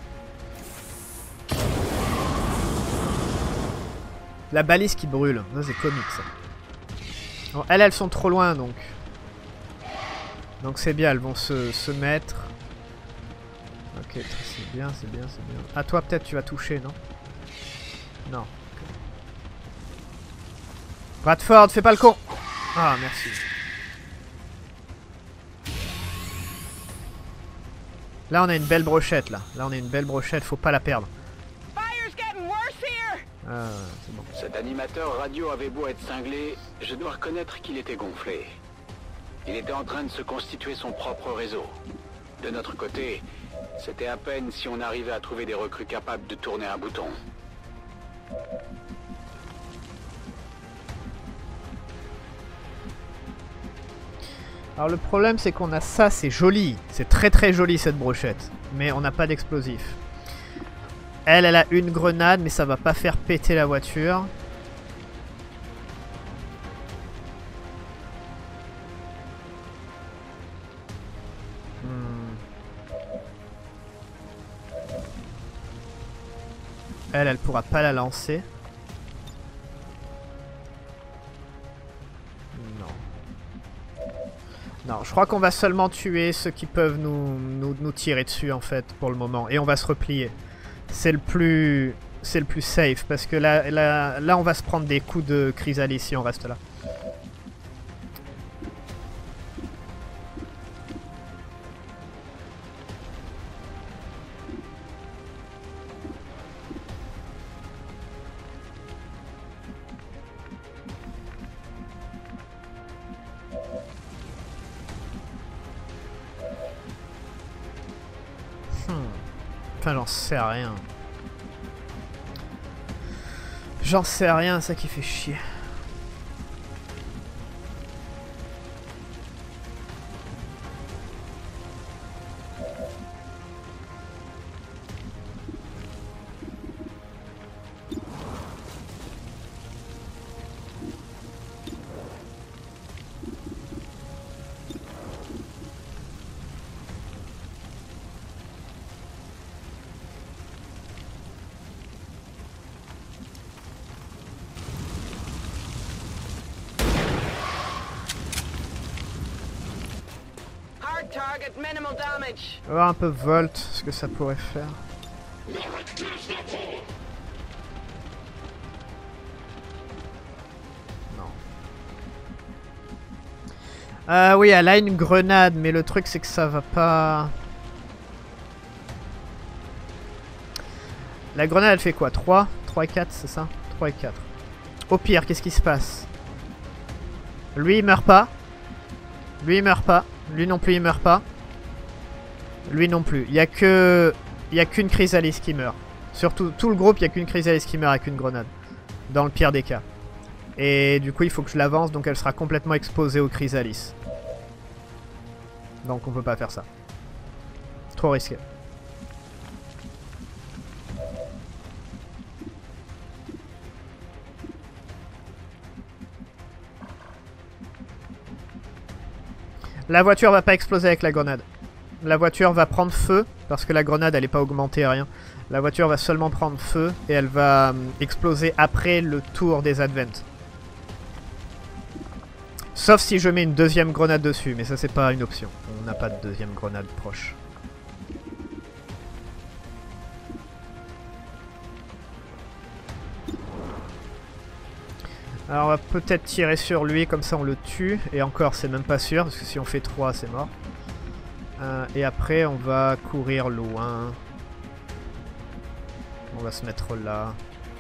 La balise qui brûle. Ça, c'est comique, ça. Bon, elles sont trop loin, donc. Donc c'est bien, elles vont se mettre. Ok, c'est bien, c'est bien, c'est bien. Ah, toi, peut-être, tu vas toucher, non? Non. Okay. Bradford, fais pas le con! Ah, merci. Là, on a une belle brochette, là. Là, on a une belle brochette, faut pas la perdre. C'est bon. Cet animateur radio avait beau être cinglé, je dois reconnaître qu'il était gonflé. Il était en train de se constituer son propre réseau. De notre côté, c'était à peine si on arrivait à trouver des recrues capables de tourner un bouton. Alors le problème c'est qu'on a ça, c'est joli. C'est très très joli cette brochette. Mais on n'a pas d'explosif. Elle a une grenade, mais ça va pas faire péter la voiture. Elle pourra pas la lancer. Non, je crois qu'on va seulement tuer ceux qui peuvent nous tirer dessus en fait pour le moment. Et on va se replier. C'est le plus safe parce que là on va se prendre des coups de chrysalide si on reste là. Enfin, j'en sais rien. J'en sais rien, ça qui fait chier. did minimal damage. On va voir un peu Volt, ce que ça pourrait faire. Oui, elle a une grenade, mais le truc c'est que ça va pas... La grenade elle fait quoi? 3 et 4, c'est ça? 3 et 4. Au pire, qu'est-ce qui se passe? Lui il meurt pas. Lui il meurt pas. Lui non plus il meurt pas. Lui non plus. Il y a qu'une Chrysalis qui meurt. Surtout tout le groupe, il y a qu'une Chrysalis qui meurt avec une grenade. Dans le pire des cas. Et du coup il faut que je l'avance, donc elle sera complètement exposée aux Chrysalis. Donc on peut pas faire ça. Trop risqué. La voiture va pas exploser avec la grenade. La voiture va prendre feu, parce que la grenade elle est pas augmentée à rien. La voiture va seulement prendre feu et elle va exploser après le tour des Advent. Sauf si je mets une deuxième grenade dessus, mais ça c'est pas une option. On n'a pas de deuxième grenade proche. Alors on va peut-être tirer sur lui, comme ça on le tue. Et encore c'est même pas sûr, parce que si on fait 3 c'est mort. Et après on va courir loin. On va se mettre là.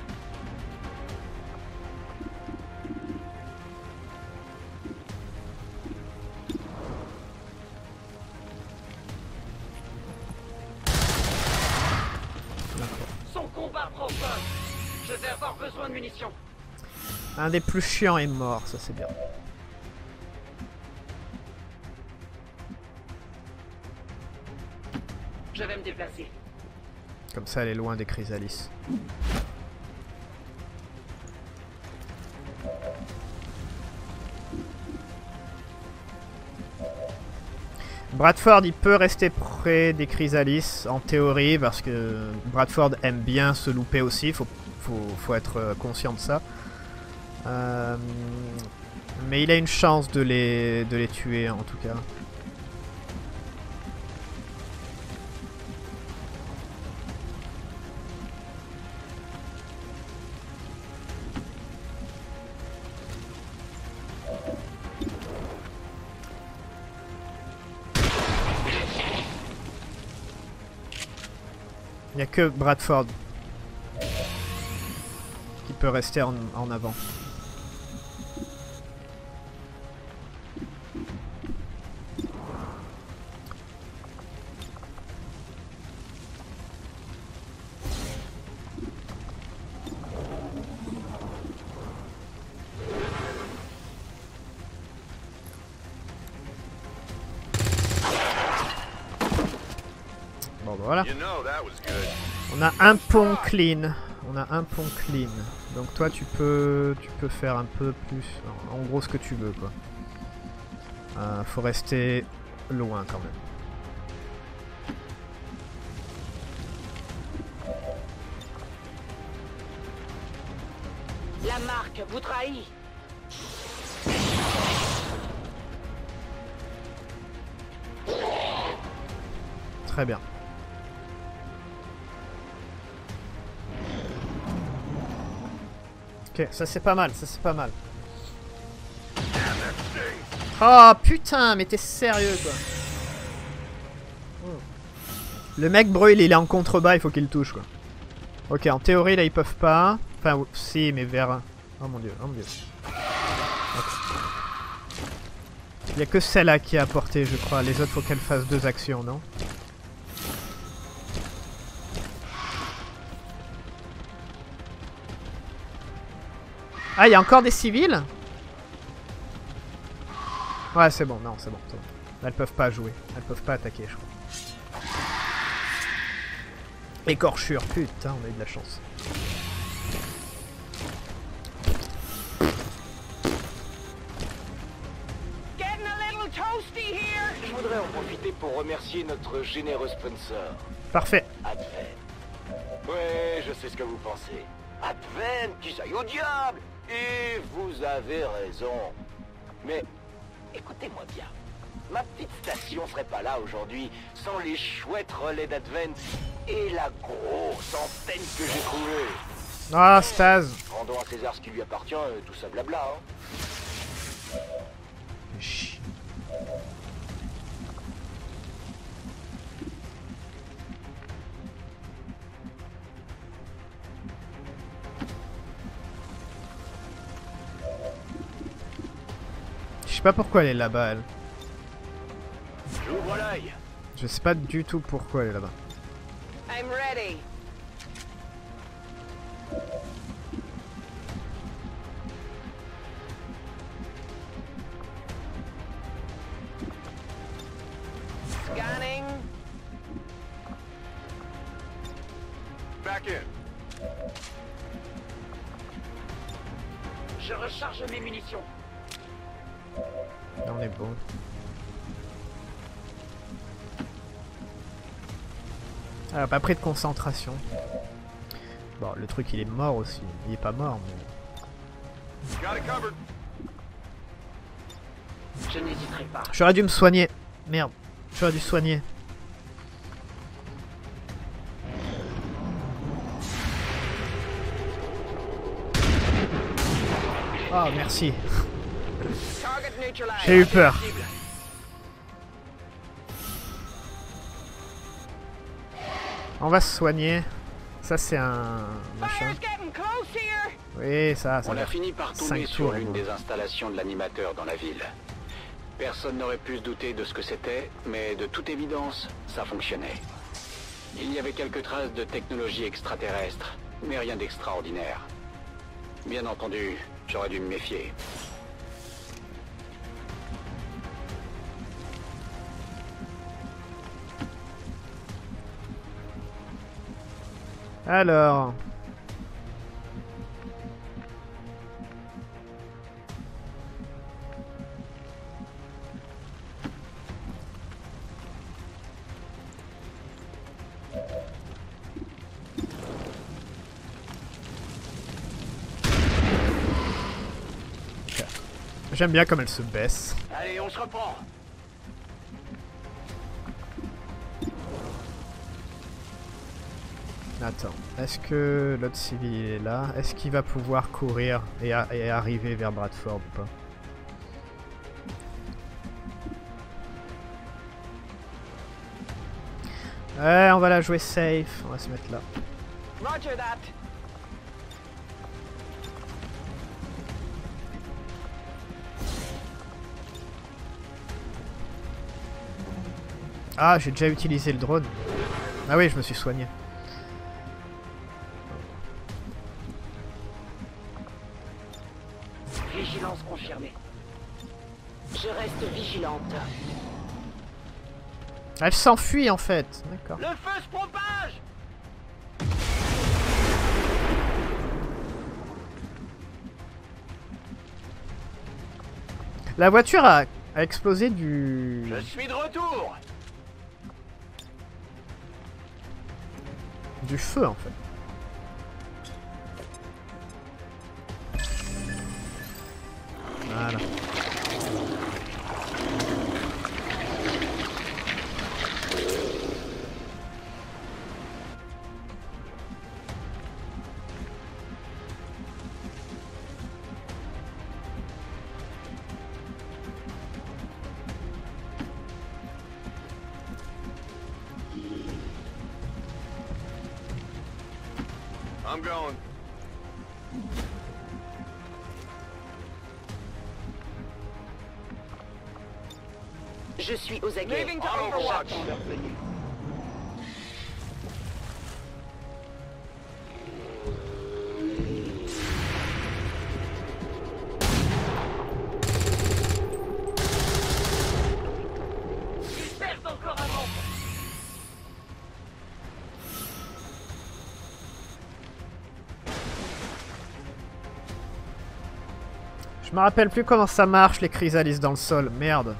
Son combat prend fin. Je vais avoir besoin de munitions. Un des plus chiants est mort, ça c'est bien. Je vais me déplacer. Comme ça elle est loin des Chrysalis. Bradford il peut rester près des Chrysalis en théorie parce que Bradford aime bien se louper aussi, faut être conscient de ça. Mais il a une chance de les tuer en tout cas. Il n'y a que Bradford qui peut rester en avant. Bon bah voilà. On a un pont clean. On a un pont clean. Donc toi tu peux faire un peu plus. En gros ce que tu veux quoi. Faut rester loin quand même. La marque vous trahit. Très bien. Ok, ça c'est pas mal, ça c'est pas mal. Oh putain, mais t'es sérieux quoi. Le mec brûle, il est en contrebas, il faut qu'il le touche quoi. Ok, en théorie là ils peuvent pas. Enfin si, mais vers... Oh mon dieu, oh mon dieu. Okay. Il y a que celle-là qui a apporté je crois. Les autres faut qu'elle fasse 2 actions, non? Ah, il y a encore des civils? Ouais, c'est bon, non, c'est bon, c'est bon. Elles peuvent pas jouer, elles peuvent pas attaquer, je crois. Écorchure, putain, on a eu de la chance. Je voudrais en profiter pour remercier notre généreux sponsor. Parfait. Advent. Ouais, je sais ce que vous pensez. Advent, qu'ils aillent au diable! Et vous avez raison. Mais écoutez-moi bien. ma petite station serait pas là aujourd'hui sans les chouettes relais d'Advance et la grosse antenne que j'ai trouvée. Ah, Stase. Rendons à César ce qui lui appartient, tout ça blabla, hein. Chut. Je sais pas pourquoi elle est là-bas, elle. J'ouvre l'œil. Je sais pas du tout pourquoi elle est là-bas. I'm ready. Scanning. Back in. Je recharge mes munitions. Là, on est bon. Ah, pas pris de concentration. Bon, le truc il est mort aussi. Il est pas mort, mais... Got it covered. Je n'hésiterai pas. J'aurais dû me soigner. Merde. J'aurais dû soigner. Oh, merci. Target neutralized. J'ai eu peur. On va se soigner. Ça, c'est un... machin. Fire's getting close here. Oui, ça On a va. fini par tomber 5 sur tours, l'une bon. des installations de l'animateur dans la ville. Personne n'aurait pu se douter de ce que c'était, mais de toute évidence, ça fonctionnait. Il y avait quelques traces de technologie extraterrestre, mais rien d'extraordinaire. Bien entendu, j'aurais dû me méfier. Alors... J'aime bien comme elle se baisse. Allez, on se reprend. Attends, est-ce que l'autre civil il est là? Est-ce qu'il va pouvoir courir et arriver vers Bradford ou pas? Ouais, on va la jouer safe, on va se mettre là. Roger that. Ah, j'ai déjà utilisé le drone. Ah oui, je me suis soigné. Vigilance confirmée. Je reste vigilante. Elle s'enfuit en fait, d'accord. Le feu se propage. La voiture a explosé du... Je suis de retour. du feu en fait. Voilà. I'm going. Je suis aux aguets. Moving to Overwatch. J'attends leur venue. Ils perdent encore un membre. Je me rappelle plus comment ça marche les chrysalises dans le sol, merde.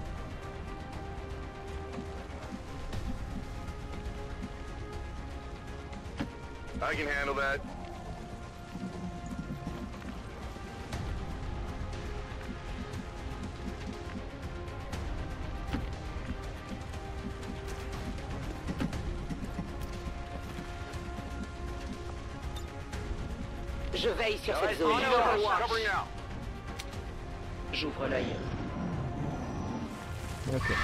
I can handle that. Je veille sur cette Ouais, zone. on est Overwatch. Covering out. J'ouvre l'œil. Ok.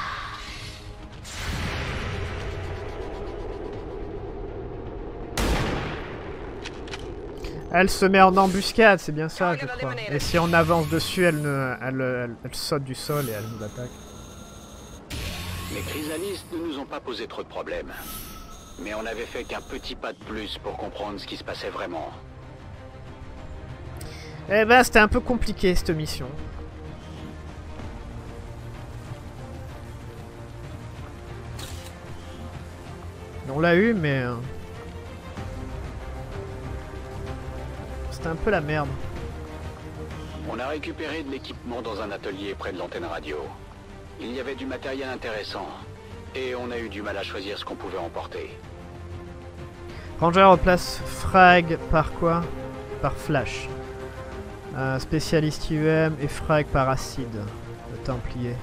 Elle se met en embuscade, c'est bien ça, je crois. Et si on avance dessus, elle saute du sol et elle nous attaque. Les chrysalistes ne nous ont pas posé trop de problèmes. Mais on n'avait fait qu'un petit pas de plus pour comprendre ce qui se passait vraiment. Eh ben, c'était un peu compliqué cette mission. On l'a eu, mais... c'était un peu la merde. On a récupéré de l'équipement dans un atelier près de l'antenne radio. Il y avait du matériel intéressant. Et on a eu du mal à choisir ce qu'on pouvait emporter. Ranger replace frag par quoi? Par flash. Spécialiste IEM et frag par acide. Le Templier.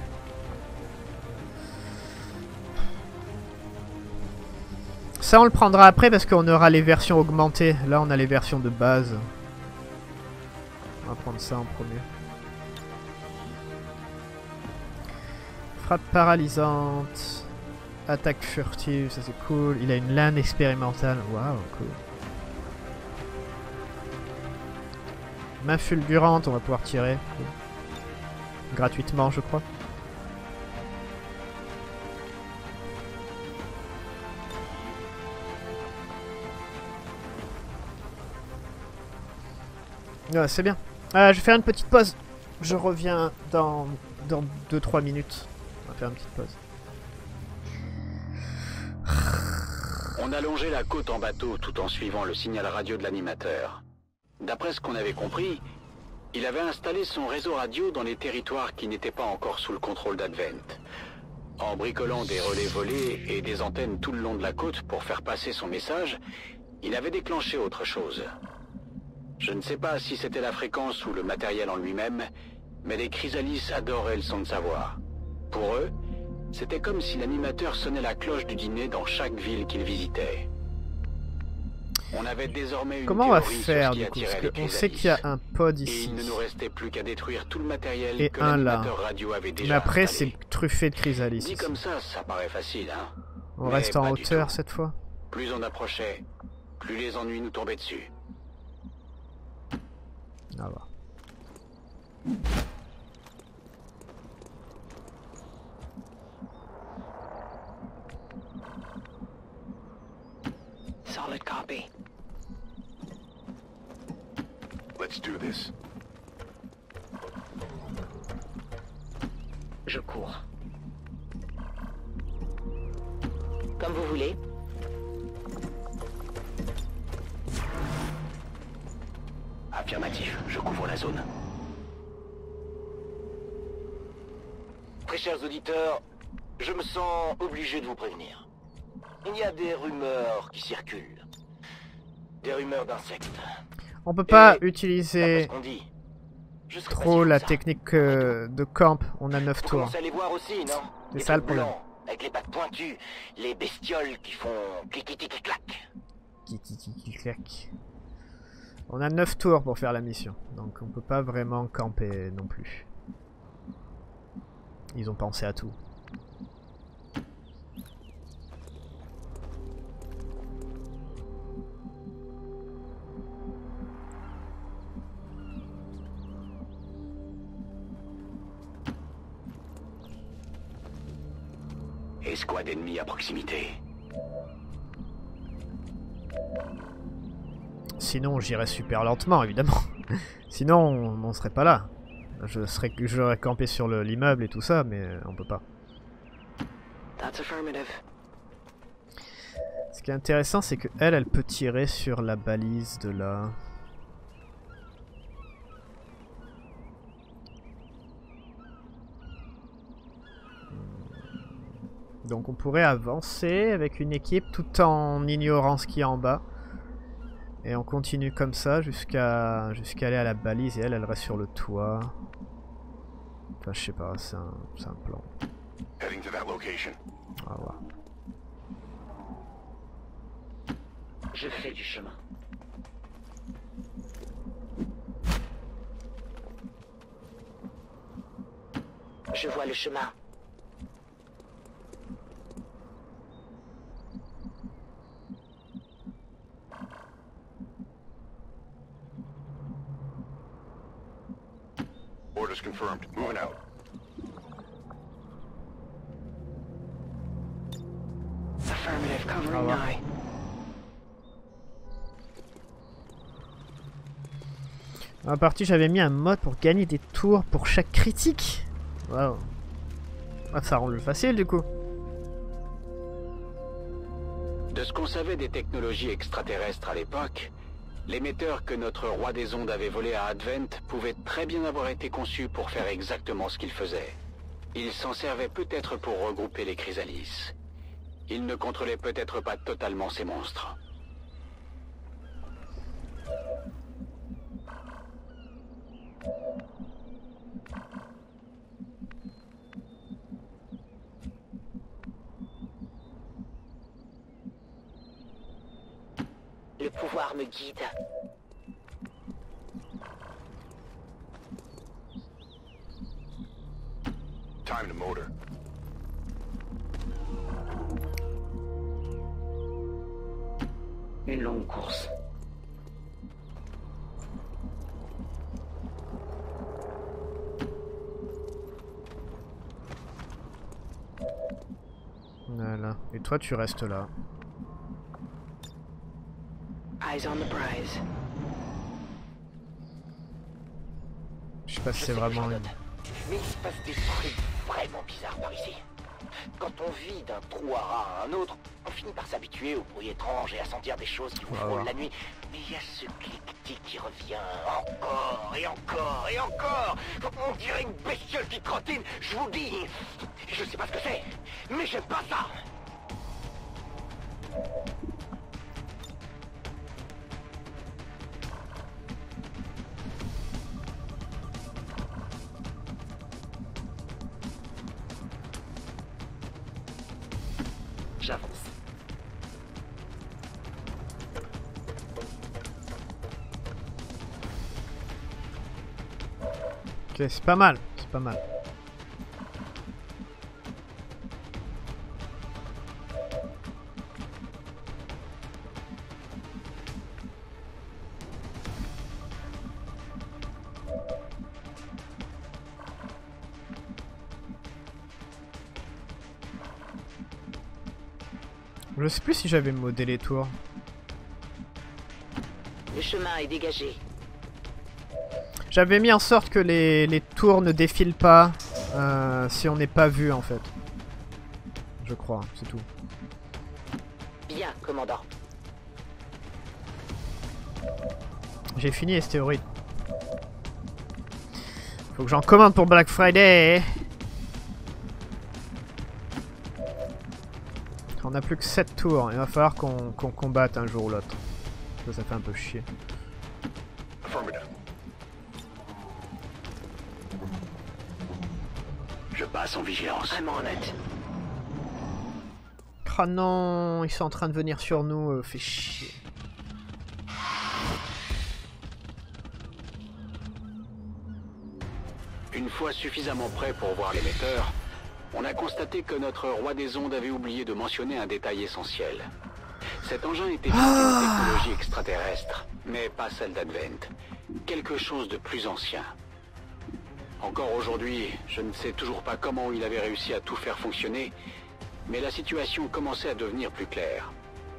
Ça on le prendra après parce qu'on aura les versions augmentées. Là on a les versions de base. On va prendre ça en premier. Frappe paralysante. Attaque furtive, ça c'est cool. Il a une lame expérimentale. Waouh, cool. Main fulgurante, on va pouvoir tirer. Cool. Gratuitement, je crois. Ouais, c'est bien. Je vais faire une petite pause. Je reviens dans 2-3 minutes. On va faire une petite pause. On a longé la côte en bateau tout en suivant le signal radio de l'animateur. D'après ce qu'on avait compris, il avait installé son réseau radio dans les territoires qui n'étaient pas encore sous le contrôle d'Advent. En bricolant des relais volés et des antennes tout le long de la côte pour faire passer son message, il avait déclenché autre chose. Je ne sais pas si c'était la fréquence ou le matériel en lui-même, mais les chrysalistes adoraient le son de sa voix. Pour eux, c'était comme si l'animateur sonnait la cloche du dîner dans chaque ville qu'il visitait. On avait désormais une Comment on va théorie sur faire ce qui du coup? Parce attirait les qu'on sait qu'il y a un pod Et ici. il ne nous restait plus qu'à détruire tout le matériel Et que un là. l'animateur radio avait déjà Mais après installé. c'est truffé de chrysalis. Dit ici. comme ça paraît facile, hein. On Mais reste en pas du hauteur tout. cette fois. Plus on approchait, plus les ennuis nous tombaient dessus. Ah bah. Solid copy. Let's do this. Je cours. Comme vous voulez. Affirmatif, je couvre la zone. Très chers auditeurs, je me sens obligé de vous prévenir. Il y a des rumeurs qui circulent. Des rumeurs d'insectes. On peut pas D'après utiliser ce qu'on dit, je serais pas trop si la fou que ça. technique de camp. On a 9 Vous tours. commencez à les voir aussi, non? C'est Les ça le trucs problème. blancs, avec les pattes pointues, les bestioles qui font clic-clic-clic-clac. Clac. On a 9 tours pour faire la mission. Donc on peut pas vraiment camper non plus. Ils ont pensé à tout. Escouade ennemie à proximité. Sinon j'irais super lentement évidemment. Sinon on serait pas là. J'aurais campé sur l'immeuble et tout ça, mais on peut pas. That's affirmative. Ce qui est intéressant, c'est que elle peut tirer sur la balise de là. Donc on pourrait avancer avec une équipe tout en ignorant ce qu'il y a en bas. Et on continue comme ça jusqu'à aller à la balise et elle reste sur le toit. Enfin je sais pas, c'est un plan. Heading to that location. On va voir. Je fais du chemin. Je vois le chemin. Orders confirmed. Moving out. Affirmative, covering va. nigh. Dans la partie, j'avais mis un mode pour gagner des tours pour chaque critique. Waouh. Ah, ça rend le facile du coup. De ce qu'on savait des technologies extraterrestres à l'époque, l'émetteur que notre roi des ondes avait volé à Advent pouvait très bien avoir été conçu pour faire exactement ce qu'il faisait. Il s'en servait peut-être pour regrouper les chrysalises. Il ne contrôlait peut-être pas totalement ces monstres. Le pouvoir me guide. Time to motor. Une longue course. Voilà. Et toi, tu restes là. Eyes on the prize. Je sais pas si Je c'est sais que vraiment j'en une... note. Mais il se passe des trucs vraiment bizarres par ici. Quand on vit d'un trou à rats à un autre, on finit par s'habituer aux bruits étranges et à sentir des choses qui vous frôlent la nuit. Mais il y a ce cliquetis qui revient encore et encore et encore. On dirait une bestiole qui trottine. Je vous dis, je sais pas ce que c'est, mais j'aime pas ça. J'avance. Ok, c'est pas mal. C'est pas mal. Je sais plus si j'avais modé les tours. Le chemin est dégagé. J'avais mis en sorte que les tours ne défilent pas si on n'est pas vu en fait. Je crois, c'est tout. Bien, commandant. J'ai fini Estéroïde. Faut que j'en commande pour Black Friday. On a plus que 7 tours. Il va falloir qu'on combatte un jour ou l'autre. Ça fait un peu chier. Affirmative. Je passe en vigilance. I'm on it. Oh non, ils sont en train de venir sur nous. Fait chier. Une fois suffisamment prêt pour voir l'émetteur, on a constaté que notre roi des ondes avait oublié de mentionner un détail essentiel. Cet engin était bien une technologie extraterrestre, mais pas celle d'Advent. Quelque chose de plus ancien. Encore aujourd'hui, je ne sais toujours pas comment il avait réussi à tout faire fonctionner, mais la situation commençait à devenir plus claire.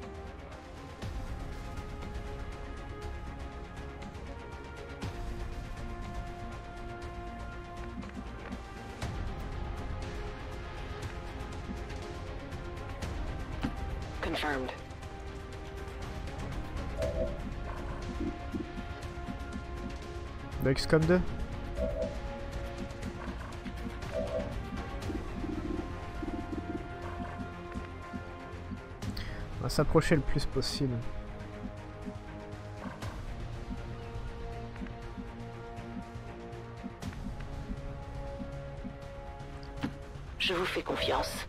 Confirmed. Le XCOM 2. On va s'approcher le plus possible. Je vous fais confiance.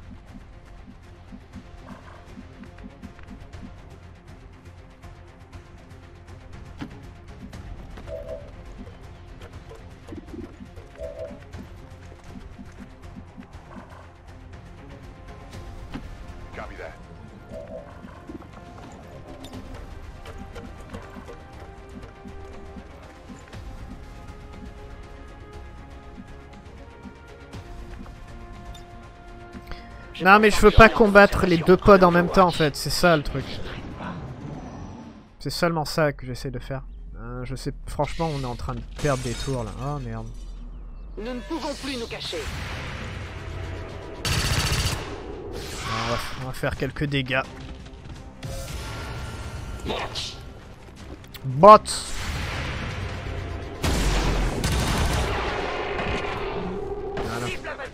Non mais je veux pas combattre les deux pods en même temps en fait, c'est ça le truc. C'est seulement ça que j'essaie de faire. Je sais, franchement on est en train de perdre des tours là. Oh merde. Nous ne pouvons plus nous cacher. On va faire quelques dégâts. Bot. Voilà.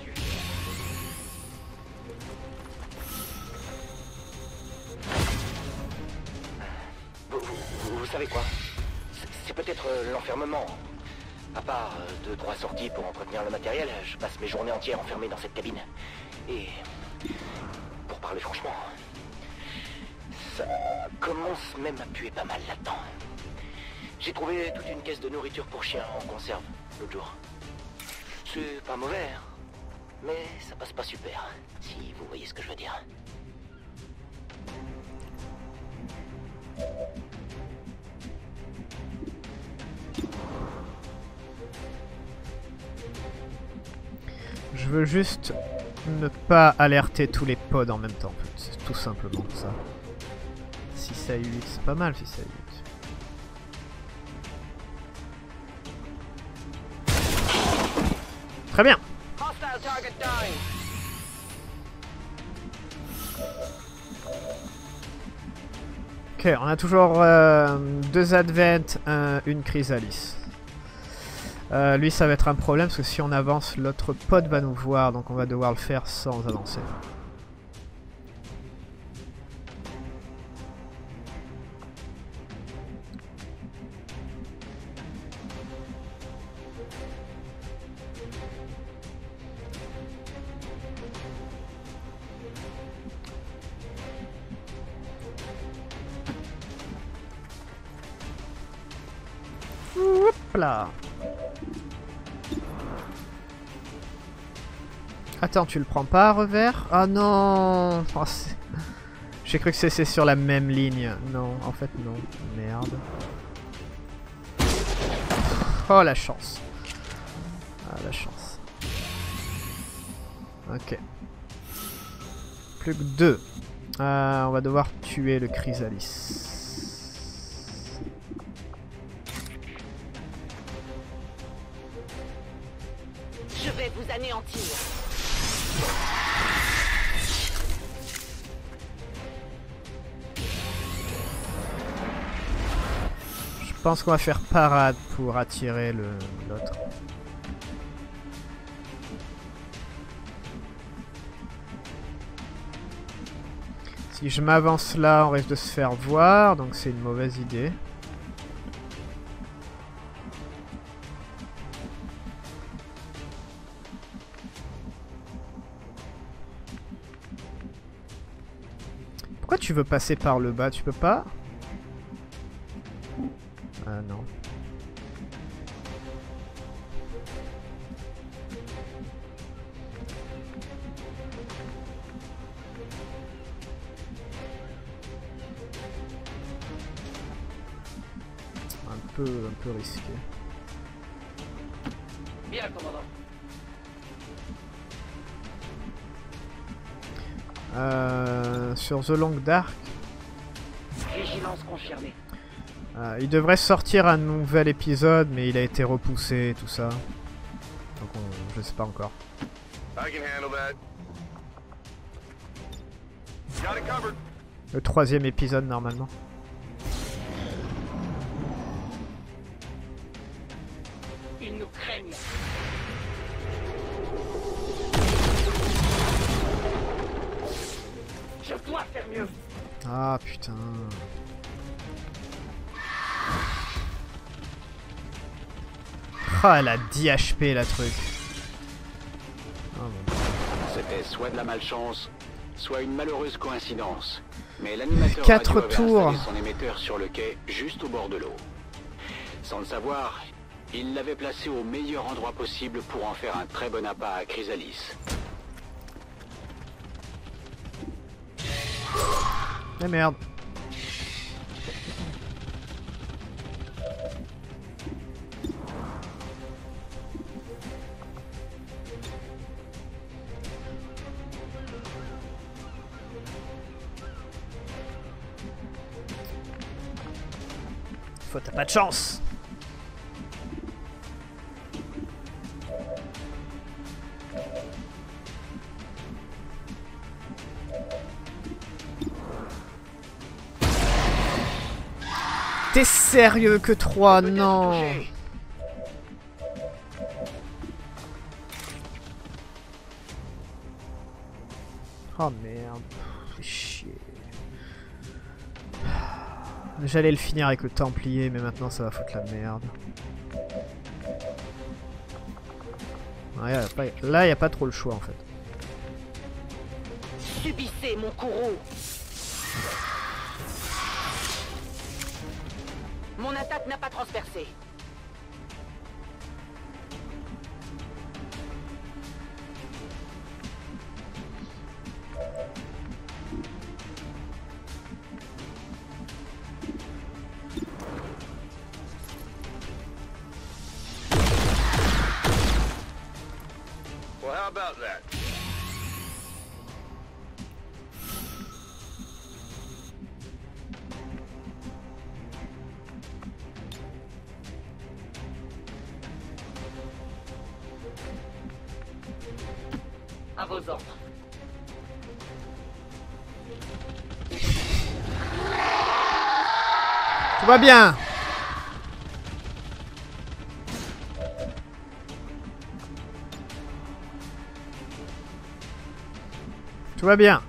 Vous savez quoi? C'est peut-être l'enfermement. À part 2-3 sorties pour entretenir le matériel, je passe mes journées entières enfermé dans cette cabine. Et pour parler franchement, ça commence même à puer pas mal là-dedans. J'ai trouvé toute une caisse de nourriture pour chiens en conserve l'autre jour. C'est pas mauvais, hein, mais ça passe pas super, si vous voyez ce que je veux dire. Je veux juste ne pas alerter tous les pods en même temps, en fait. C'est tout simplement ça. 6 à 8, c'est pas mal 6 à 8. Très bien. Ok, on a toujours 2 Advent, une Chrysalis. Lui ça va être un problème parce que si on avance l'autre pod va nous voir, donc on va devoir le faire sans avancer. Hop là. Attends, tu le prends pas, revers? Ah non, oh, j'ai cru que c'est sur la même ligne. Non, en fait non. Merde. Oh la chance. Ah la chance. Ok. Plus que 2. On va devoir tuer le Chrysalis. Je vais vous anéantir. Je pense qu'on va faire parade pour attirer l'autre. Si je m'avance là, on risque de se faire voir, donc c'est une mauvaise idée. Pourquoi tu veux passer par le bas? Tu peux pas? Ah non. Un peu risqué. Bien, commandant. Sur The Long Dark, Vigilance confirmée. il devrait sortir un nouvel épisode, mais il a été repoussé, tout ça. Donc je sais pas encore. I can handle that. Got it covered. Le 3e épisode normalement. Ils nous craignent. Je dois faire mieux. Ah putain. Ah elle a 10 HP la truc. Oh, mon Dieu. C'était soit de la malchance, soit une malheureuse coïncidence. Mais l'animateur 4 radio avait tours. installé son émetteur sur le quai, juste au bord de l'eau. Sans le savoir, il l'avait placé au meilleur endroit possible pour en faire un très bon appât à Chrysalis. Mais merde. Faut t'as pas de chance. T'es sérieux que 3? Non. Oh merde. Fais chier. J'allais le finir avec le Templier, mais maintenant ça va foutre la merde. Ouais, là, y a pas trop le choix en fait. Subissez mon courroux. Mon attaque n'a pas transpercé. Well, how about that? À vos ordres. Tout va bien. Tout va bien.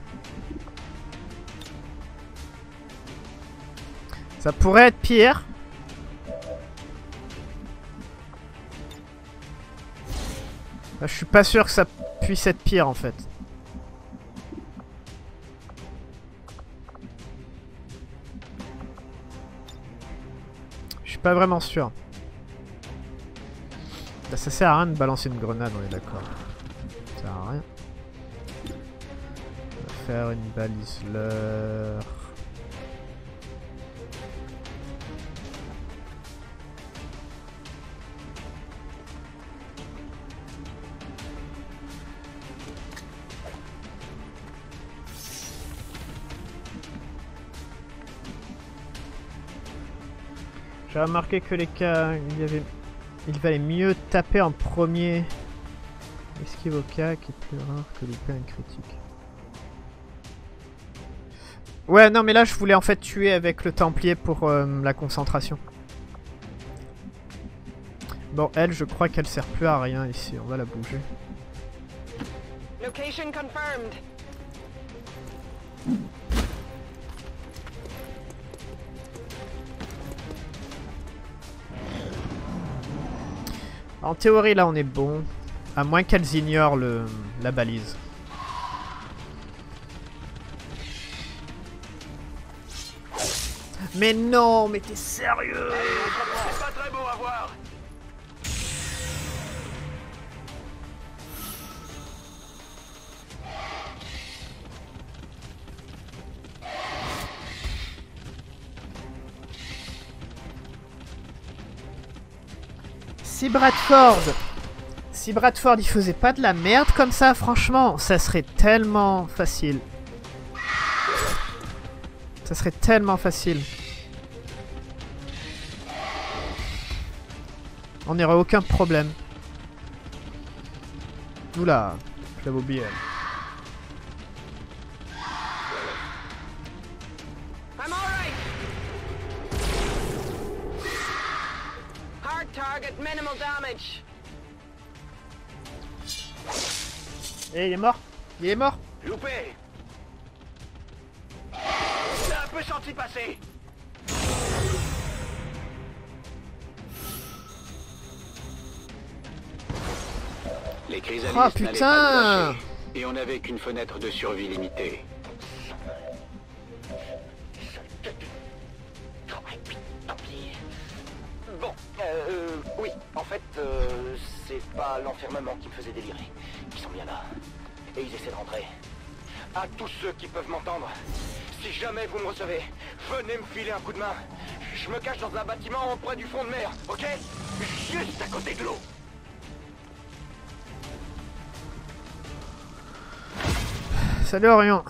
Ça pourrait être pire. Là, je suis pas sûr que ça puisse être pire en fait. Je suis pas vraiment sûr. Là, ça sert à rien de balancer une grenade, on est d'accord. Ça sert à rien. On va faire une balise leur. J'ai remarqué que les cas, il valait mieux taper en premier. Esquive au cas qui est plus rare que louper un critique. Ouais, non, mais là je voulais en fait tuer avec le Templier pour la concentration. Bon, elle, je crois qu'elle sert plus à rien ici. On va la bouger. Location confirmed. En théorie, là, on est bon. À moins qu'elles ignorent la balise. Mais non, mais t'es sérieux? C'est pas très beau à voir. Si Bradford il faisait pas de la merde comme ça, franchement, ça serait tellement facile. Ça serait tellement facile. On n'aurait aucun problème. Oula, je l'avais oublié. I'm all right. Hard target, minimal damage. Eh, il est mort. Il est mort. Loupé. J'ai un peu senti passer. Les chrysalistes Oh, n'allaient putain. pas nous lâcher, et on n'avait qu'une fenêtre de survie limitée. Bon, oui, en fait, c'est pas l'enfermement qui me faisait délirer. Ils sont bien là. Et ils essaient de rentrer. À tous ceux qui peuvent m'entendre, si jamais vous me recevez, venez me filer un coup de main. Je me cache dans un bâtiment près du fond de mer, ok? Juste à côté de l'eau. Salut Orion.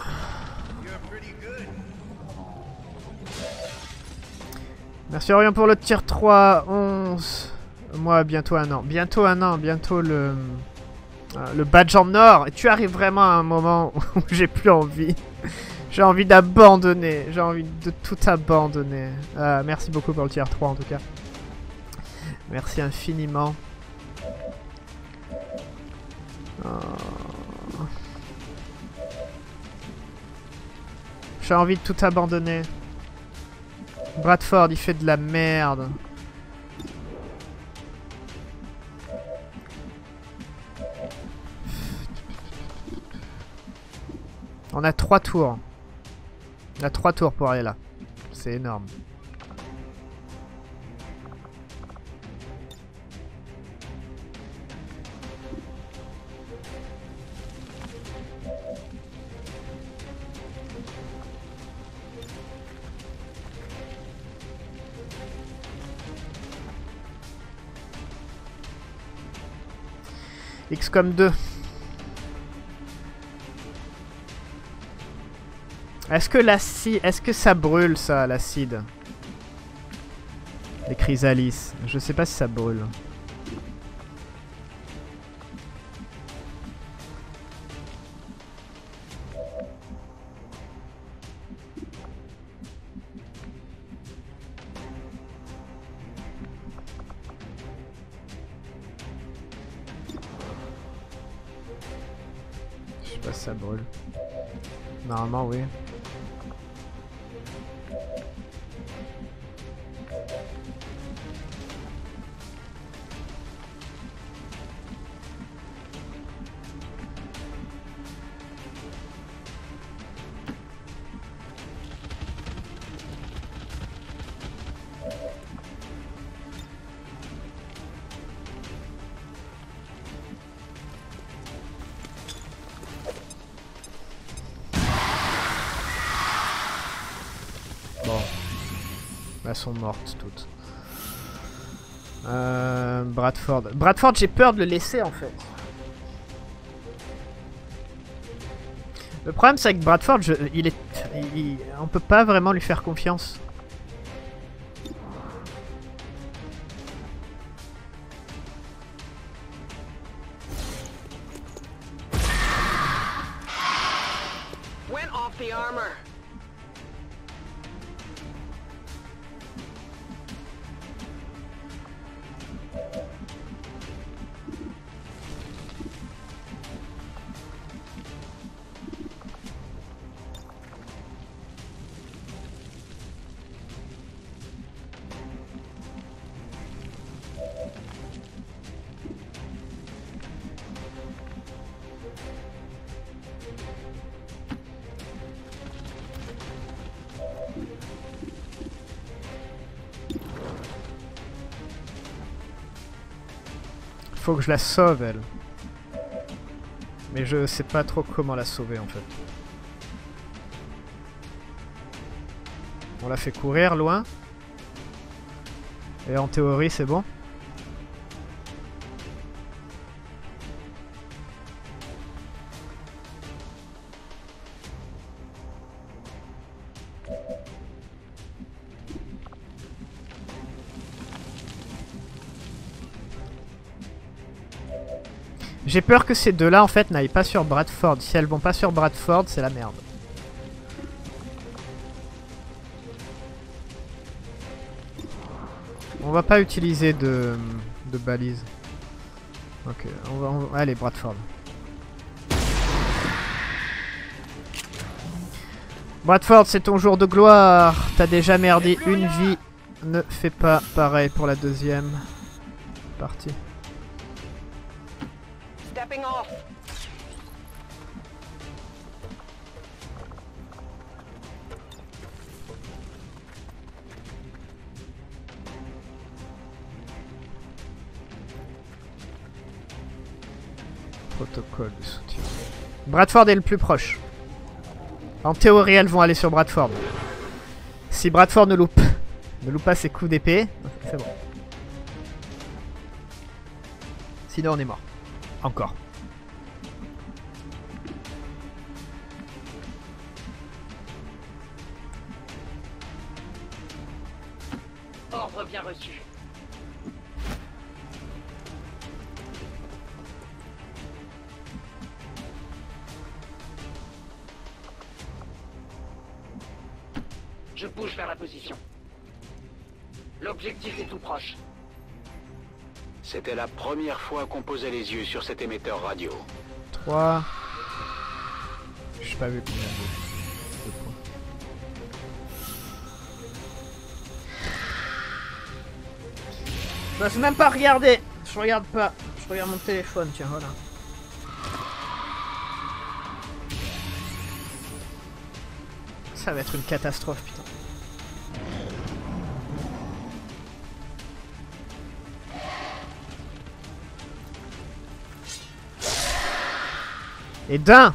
Merci Orion pour le tier 3. 11. Moi, bientôt 1 an. Bientôt 1 an. Bientôt le badge en or. Et tu arrives vraiment à un moment où j'ai plus envie. J'ai envie d'abandonner. J'ai envie de tout abandonner. Merci beaucoup pour le tier 3 en tout cas. Merci infiniment. J'ai envie de tout abandonner. Bradford, il fait de la merde. On a 3 tours. On a 3 tours pour aller là. C'est énorme. XCOM 2. Est-ce que ça brûle ça, l'acide? Les chrysalises. Je sais pas si ça brûle. Je sais pas si ça brûle. Normalement, oui. Elles sont mortes toutes. Bradford. Bradford, j'ai peur de le laisser en fait. Le problème c'est que Bradford, on peut pas vraiment lui faire confiance. Went off the armor. Faut que je la sauve elle. Mais je sais pas trop comment la sauver en fait. On l'a fait courir loin. Et en théorie c'est bon. J'ai peur que ces deux-là, en fait, n'aillent pas sur Bradford. Si elles vont pas sur Bradford, c'est la merde. On va pas utiliser de balise. Ok, on va... Allez, Bradford. Bradford, c'est ton jour de gloire. T'as déjà merdé une vie. Ne fais pas pareil pour la deuxième partie. Stepping off. Protocole de soutien. Bradford est le plus proche. En théorie, elles vont aller sur Bradford. Si Bradford ne loupe pas ses coups d'épée, c'est bon. Sinon, on est mort. Encore. Je bouge vers la position. L'objectif est tout proche. C'était la première fois qu'on posait les yeux sur cet émetteur radio. 3. Je pas vu combien de points. Je vais même pas regarder. Je regarde pas. Je regarde mon téléphone, tiens, voilà. Ça va être une catastrophe, putain. Et d'un.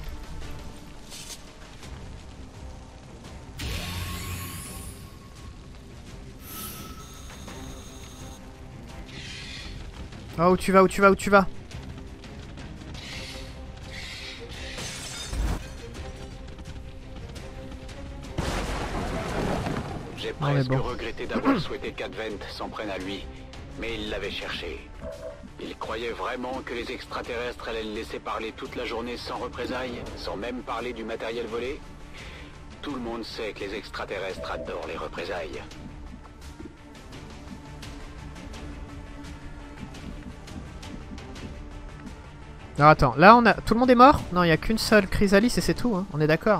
Oh, où tu vas, où tu vas, où tu vas? J'ai presque regretté d'avoir souhaité qu'Advent s'en prenne à lui, mais il l'avait cherché. Il croyait vraiment que les extraterrestres allaient le laisser parler toute la journée sans représailles, sans même parler du matériel volé? Tout le monde sait que les extraterrestres adorent les représailles. Alors attends, là on a... Tout le monde est mort? Non, il n'y a qu'une seule chrysalis et c'est tout, hein. On est d'accord.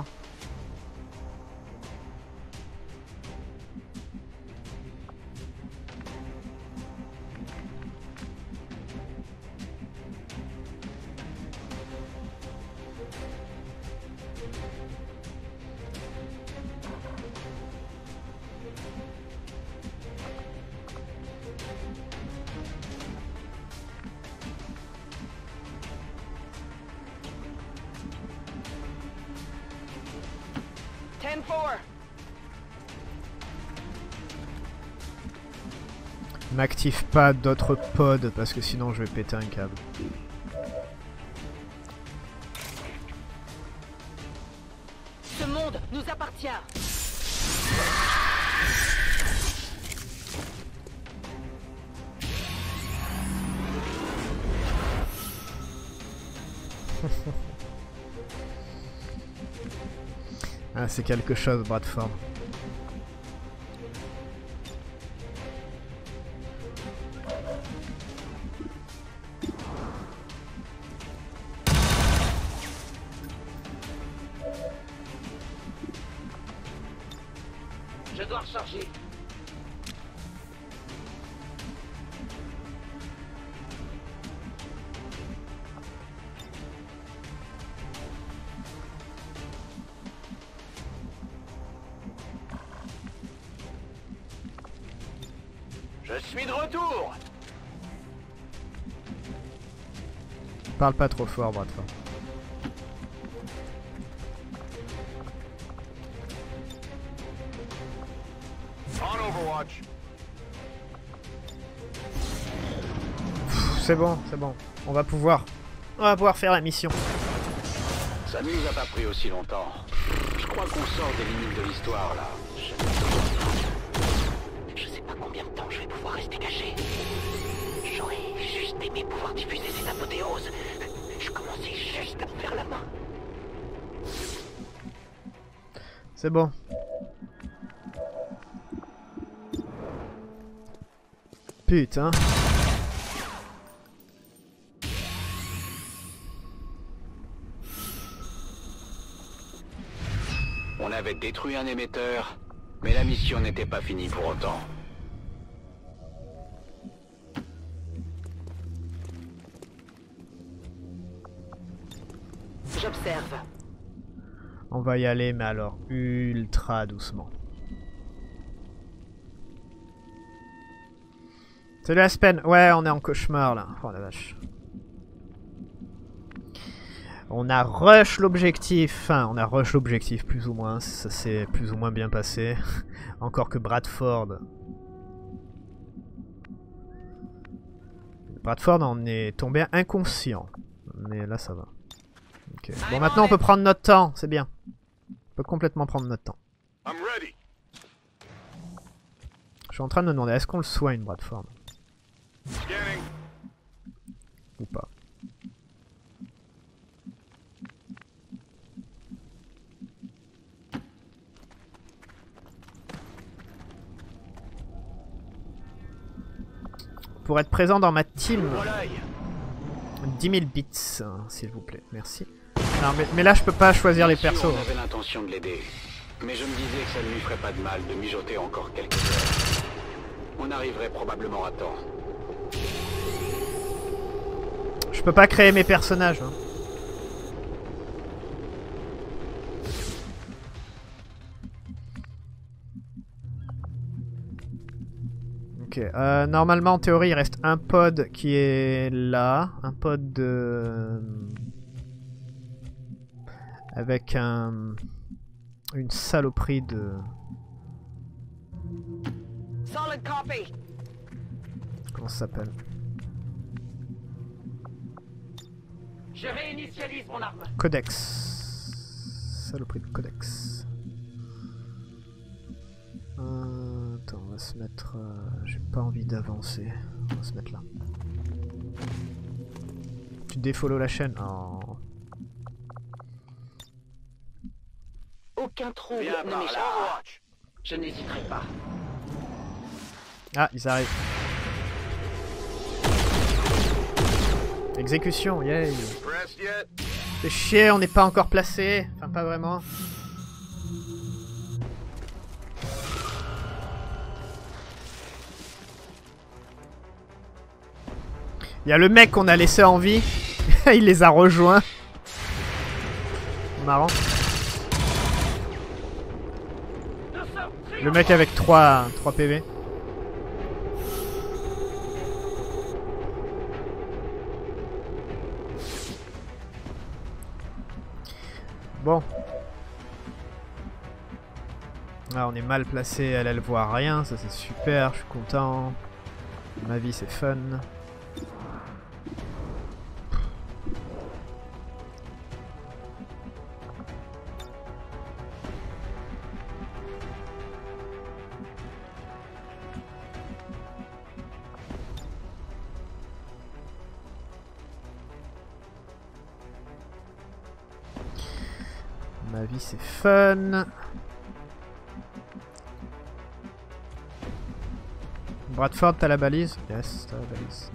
M'active pas d'autres pods parce que sinon je vais péter un câble. Ce monde nous appartient. Ah, c'est quelque chose, Bradford. Je dois recharger. Je suis de retour. Parle pas trop fort, Bradford. On Overwatch. C'est bon, c'est bon. On va pouvoir faire la mission. Ça ne nous a pas pris aussi longtemps. Je crois qu'on sort des limites de l'histoire, là. Je sais pas combien de temps je vais pouvoir rester caché. J'aurais juste aimé pouvoir diffuser cette apothéose. Je commençais juste à me faire la main. C'est bon. Putain. On avait détruit un émetteur, mais la mission n'était pas finie pour autant. J'observe. On va y aller, mais alors ultra doucement. Salut Aspen. Ouais, on est en cauchemar là. Oh la vache. On a rush l'objectif. Enfin, on a rush l'objectif plus ou moins. Ça s'est plus ou moins bien passé. Encore que Bradford. Bradford en est tombé inconscient. Mais là ça va. Okay. Bon, maintenant on peut prendre notre temps. C'est bien. On peut complètement prendre notre temps. I'm ready. Je suis en train de me demander, est-ce qu'on le soigne, Bradford? Scanning. Ou pas? pour être présent dans ma team. Volaille. 10 000 bits, s'il vous plaît. Merci. Non, mais là, je peux pas choisir les Bien sûr, persos. on avait l'intention de l'aider, mais je me disais que ça ne lui ferait pas de mal de mijoter encore quelques heures. On arriverait probablement à temps. Je peux pas créer mes personnages. Hein. Ok, normalement en théorie il reste un pod qui est là, un pod de... avec une saloperie de... Solid copy. Comment ça s'appelle? Je réinitialise mon arme. Codex. Saloperie de codex. Attends, on va se mettre... j'ai pas envie d'avancer. On va se mettre là. Tu défollow la chaîne? Oh. Aucun trouble Viens ne par m'échappe. là. Overwatch. Je n'hésiterai pas. Ah, ils arrivent. Exécution, yay. Pressed yet? C'est chier, on n'est pas encore placé. Enfin, pas vraiment. Il y a le mec qu'on a laissé en vie. Il les a rejoints. Marrant. Le mec avec 3 PV. Bon. Là, on est mal placé, elle voit rien, ça c'est super, je suis content. Ma vie c'est fun. Ma vie c'est fun. Bradford, t'as la balise? Yes, t'as la balise.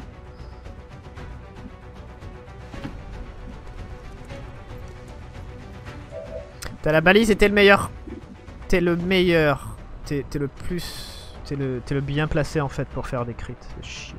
T'as la balise et t'es le meilleur. T'es le meilleur. T'es le plus... T'es le bien placé en fait pour faire des crits. C'est chier.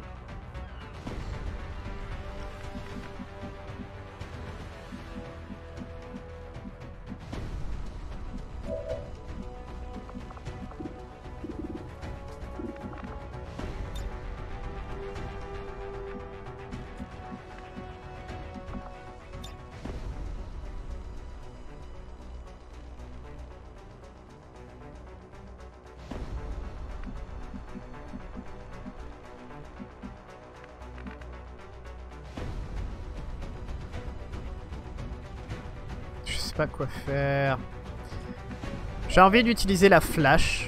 Je sais pas quoi faire. J'ai envie d'utiliser la flash.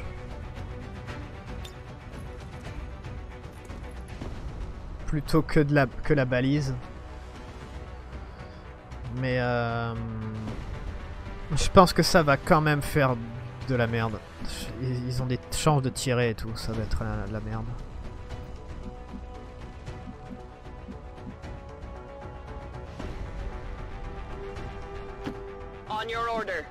Plutôt que la balise. Mais je pense que ça va quand même faire de la merde. Ils ont des chances de tirer et tout, ça va être la merde. On your order.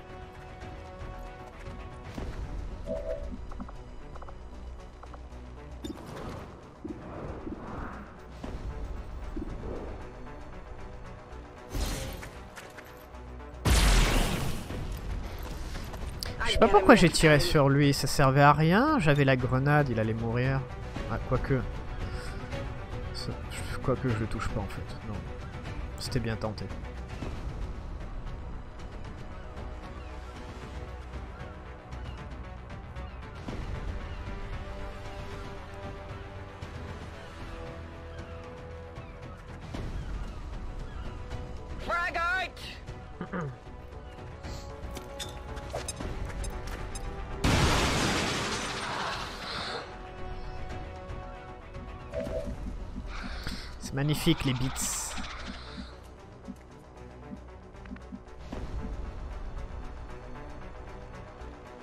Je sais pas pourquoi j'ai tiré sur lui, ça servait à rien. J'avais la grenade, il allait mourir. Ah, quoique. Quoique je le touche pas en fait. Non. C'était bien tenté. Fragite! C'est magnifique les beats.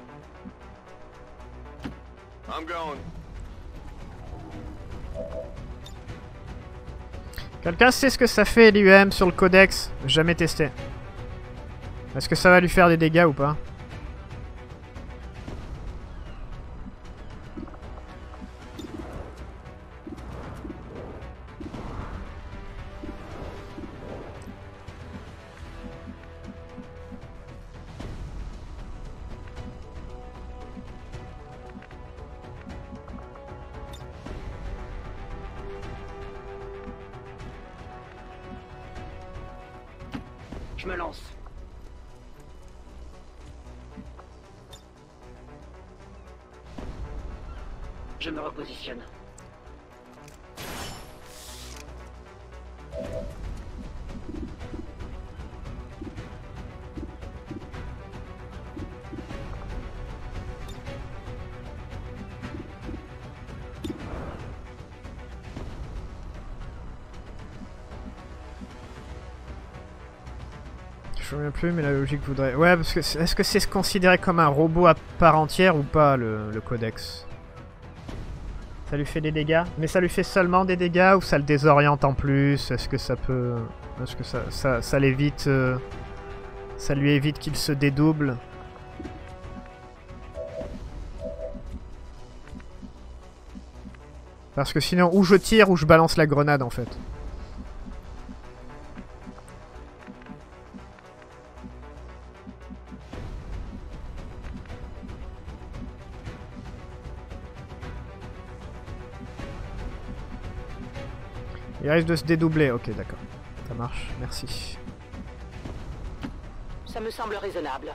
I'm going. Quelqu'un sait ce que ça fait l'IEM sur le codex? Jamais testé. Est-ce que ça va lui faire des dégâts ou pas? Je me lance. Je me repositionne. Je me souviens plus, mais la logique voudrait... Ouais, parce que est-ce que c'est considéré comme un robot à part entière ou pas, le codex? Ça lui fait des dégâts? Mais ça lui fait seulement des dégâts ou ça le désoriente en plus? Est-ce que ça peut... Est-ce que ça l'évite... Ça lui évite qu'il se dédouble? Parce que sinon, ou je tire ou je balance la grenade en fait. Il risque de se dédoubler, ok d'accord. Ça marche, merci. Ça me semble raisonnable.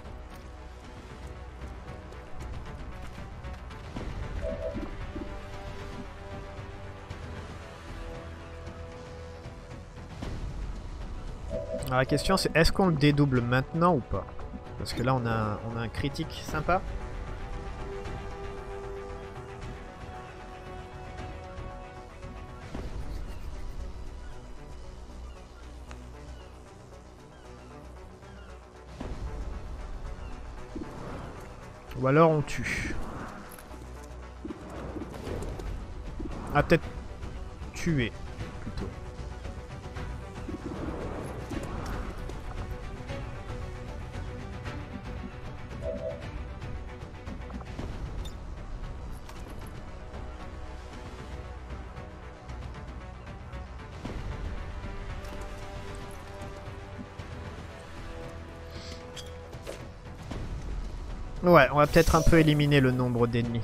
Alors la question c'est est-ce qu'on le dédouble maintenant ou pas? Parce que là on a un critique sympa. Ou alors on tue. Ah peut-être tuer plutôt. Ouais, on va peut-être un peu éliminer le nombre d'ennemis.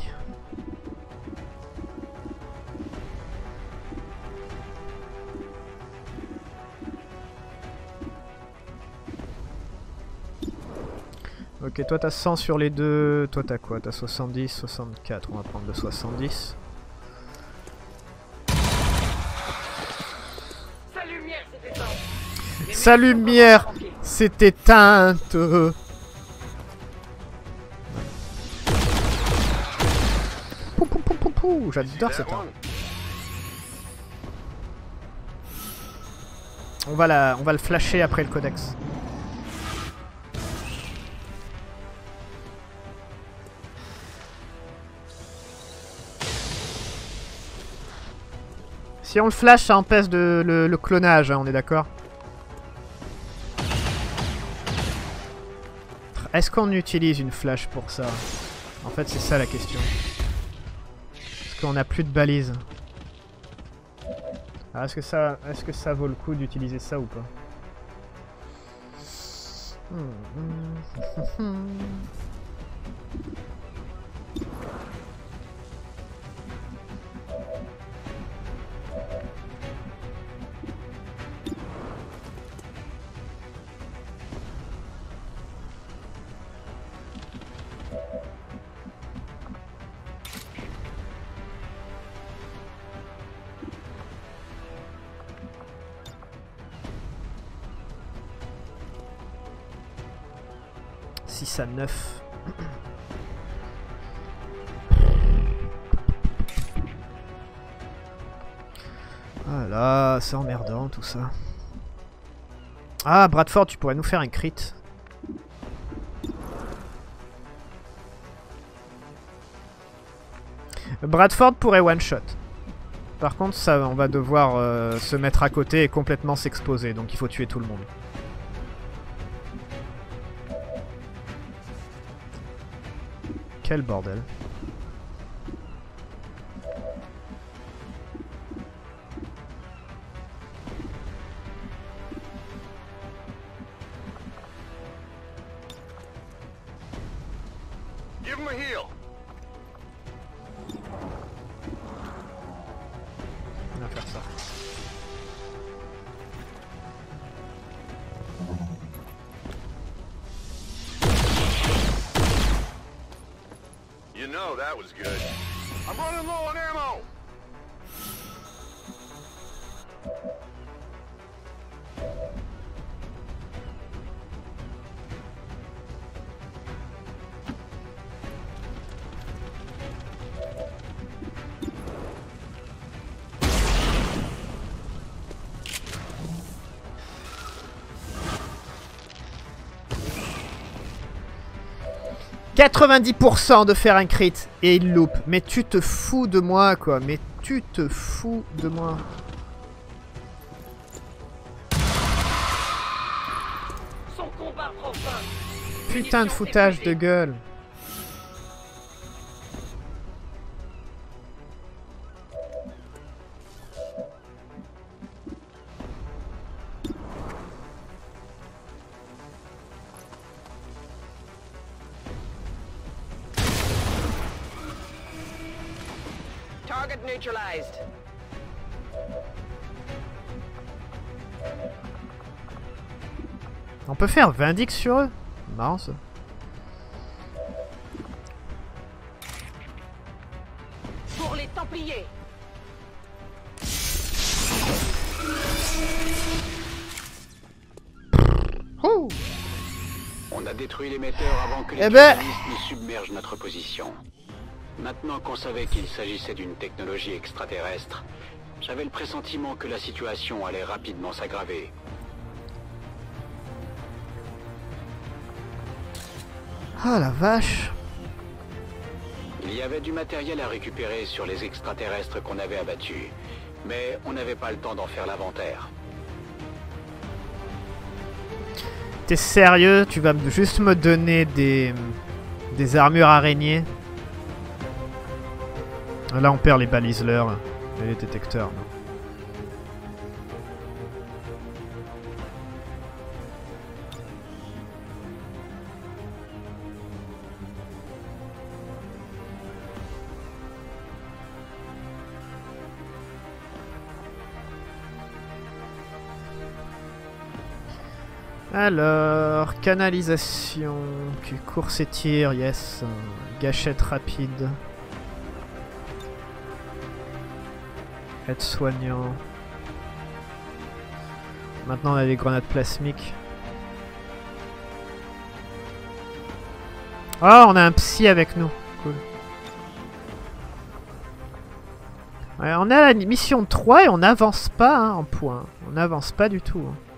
Ok, toi t'as 100 sur les deux. Toi t'as quoi? T'as 70, 64. On va prendre le 70. Sa lumière s'est éteinte. Sa lumière s'est éteinte. J'adore cette arme. On va le flasher après le codex. Si on le flash, ça empêche le clonage, hein, on est d'accord? Est-ce qu'on utilise une flash pour ça? En fait, c'est ça la question. On n'a plus de balises. Ah, est-ce que ça vaut le coup d'utiliser ça ou pas? À 9. Ah là, c'est emmerdant tout ça. Ah, Bradford, tu pourrais nous faire un crit. Bradford pourrait one shot. Par contre, ça, on va devoir se mettre à côté et complètement s'exposer. Donc il faut tuer tout le monde. Quel bordel. Give him a heal. On va faire ça. You know that was good. I'm running low on ammo. « 90% de faire un crit et il loupe. Mais tu te fous de moi, quoi. Mais tu te fous de moi. » Son combat profane. Putain de foutage de gueule. Target neutralized. On peut faire 20 dix sur eux. Marrant ça. Pour les Templiers. Ouh. On a détruit l'émetteur avant que les Eh ben. terroristes ne submergent notre position. Maintenant qu'on savait qu'il s'agissait d'une technologie extraterrestre, j'avais le pressentiment que la situation allait rapidement s'aggraver. Ah la vache. Il y avait du matériel à récupérer sur les extraterrestres qu'on avait abattus, mais on n'avait pas le temps d'en faire l'inventaire. T'es sérieux? Tu vas juste me donner des armures araignées? Là on perd les baliseleurs et les détecteurs. Non. Alors, canalisation, course et tir, yes, gâchette rapide. Aide-soignant. Maintenant on a des grenades plasmiques. Oh, on a un psy avec nous. Cool. Ouais, on est à la mission 3 et on n'avance pas hein, en points. On n'avance pas du tout. Hein.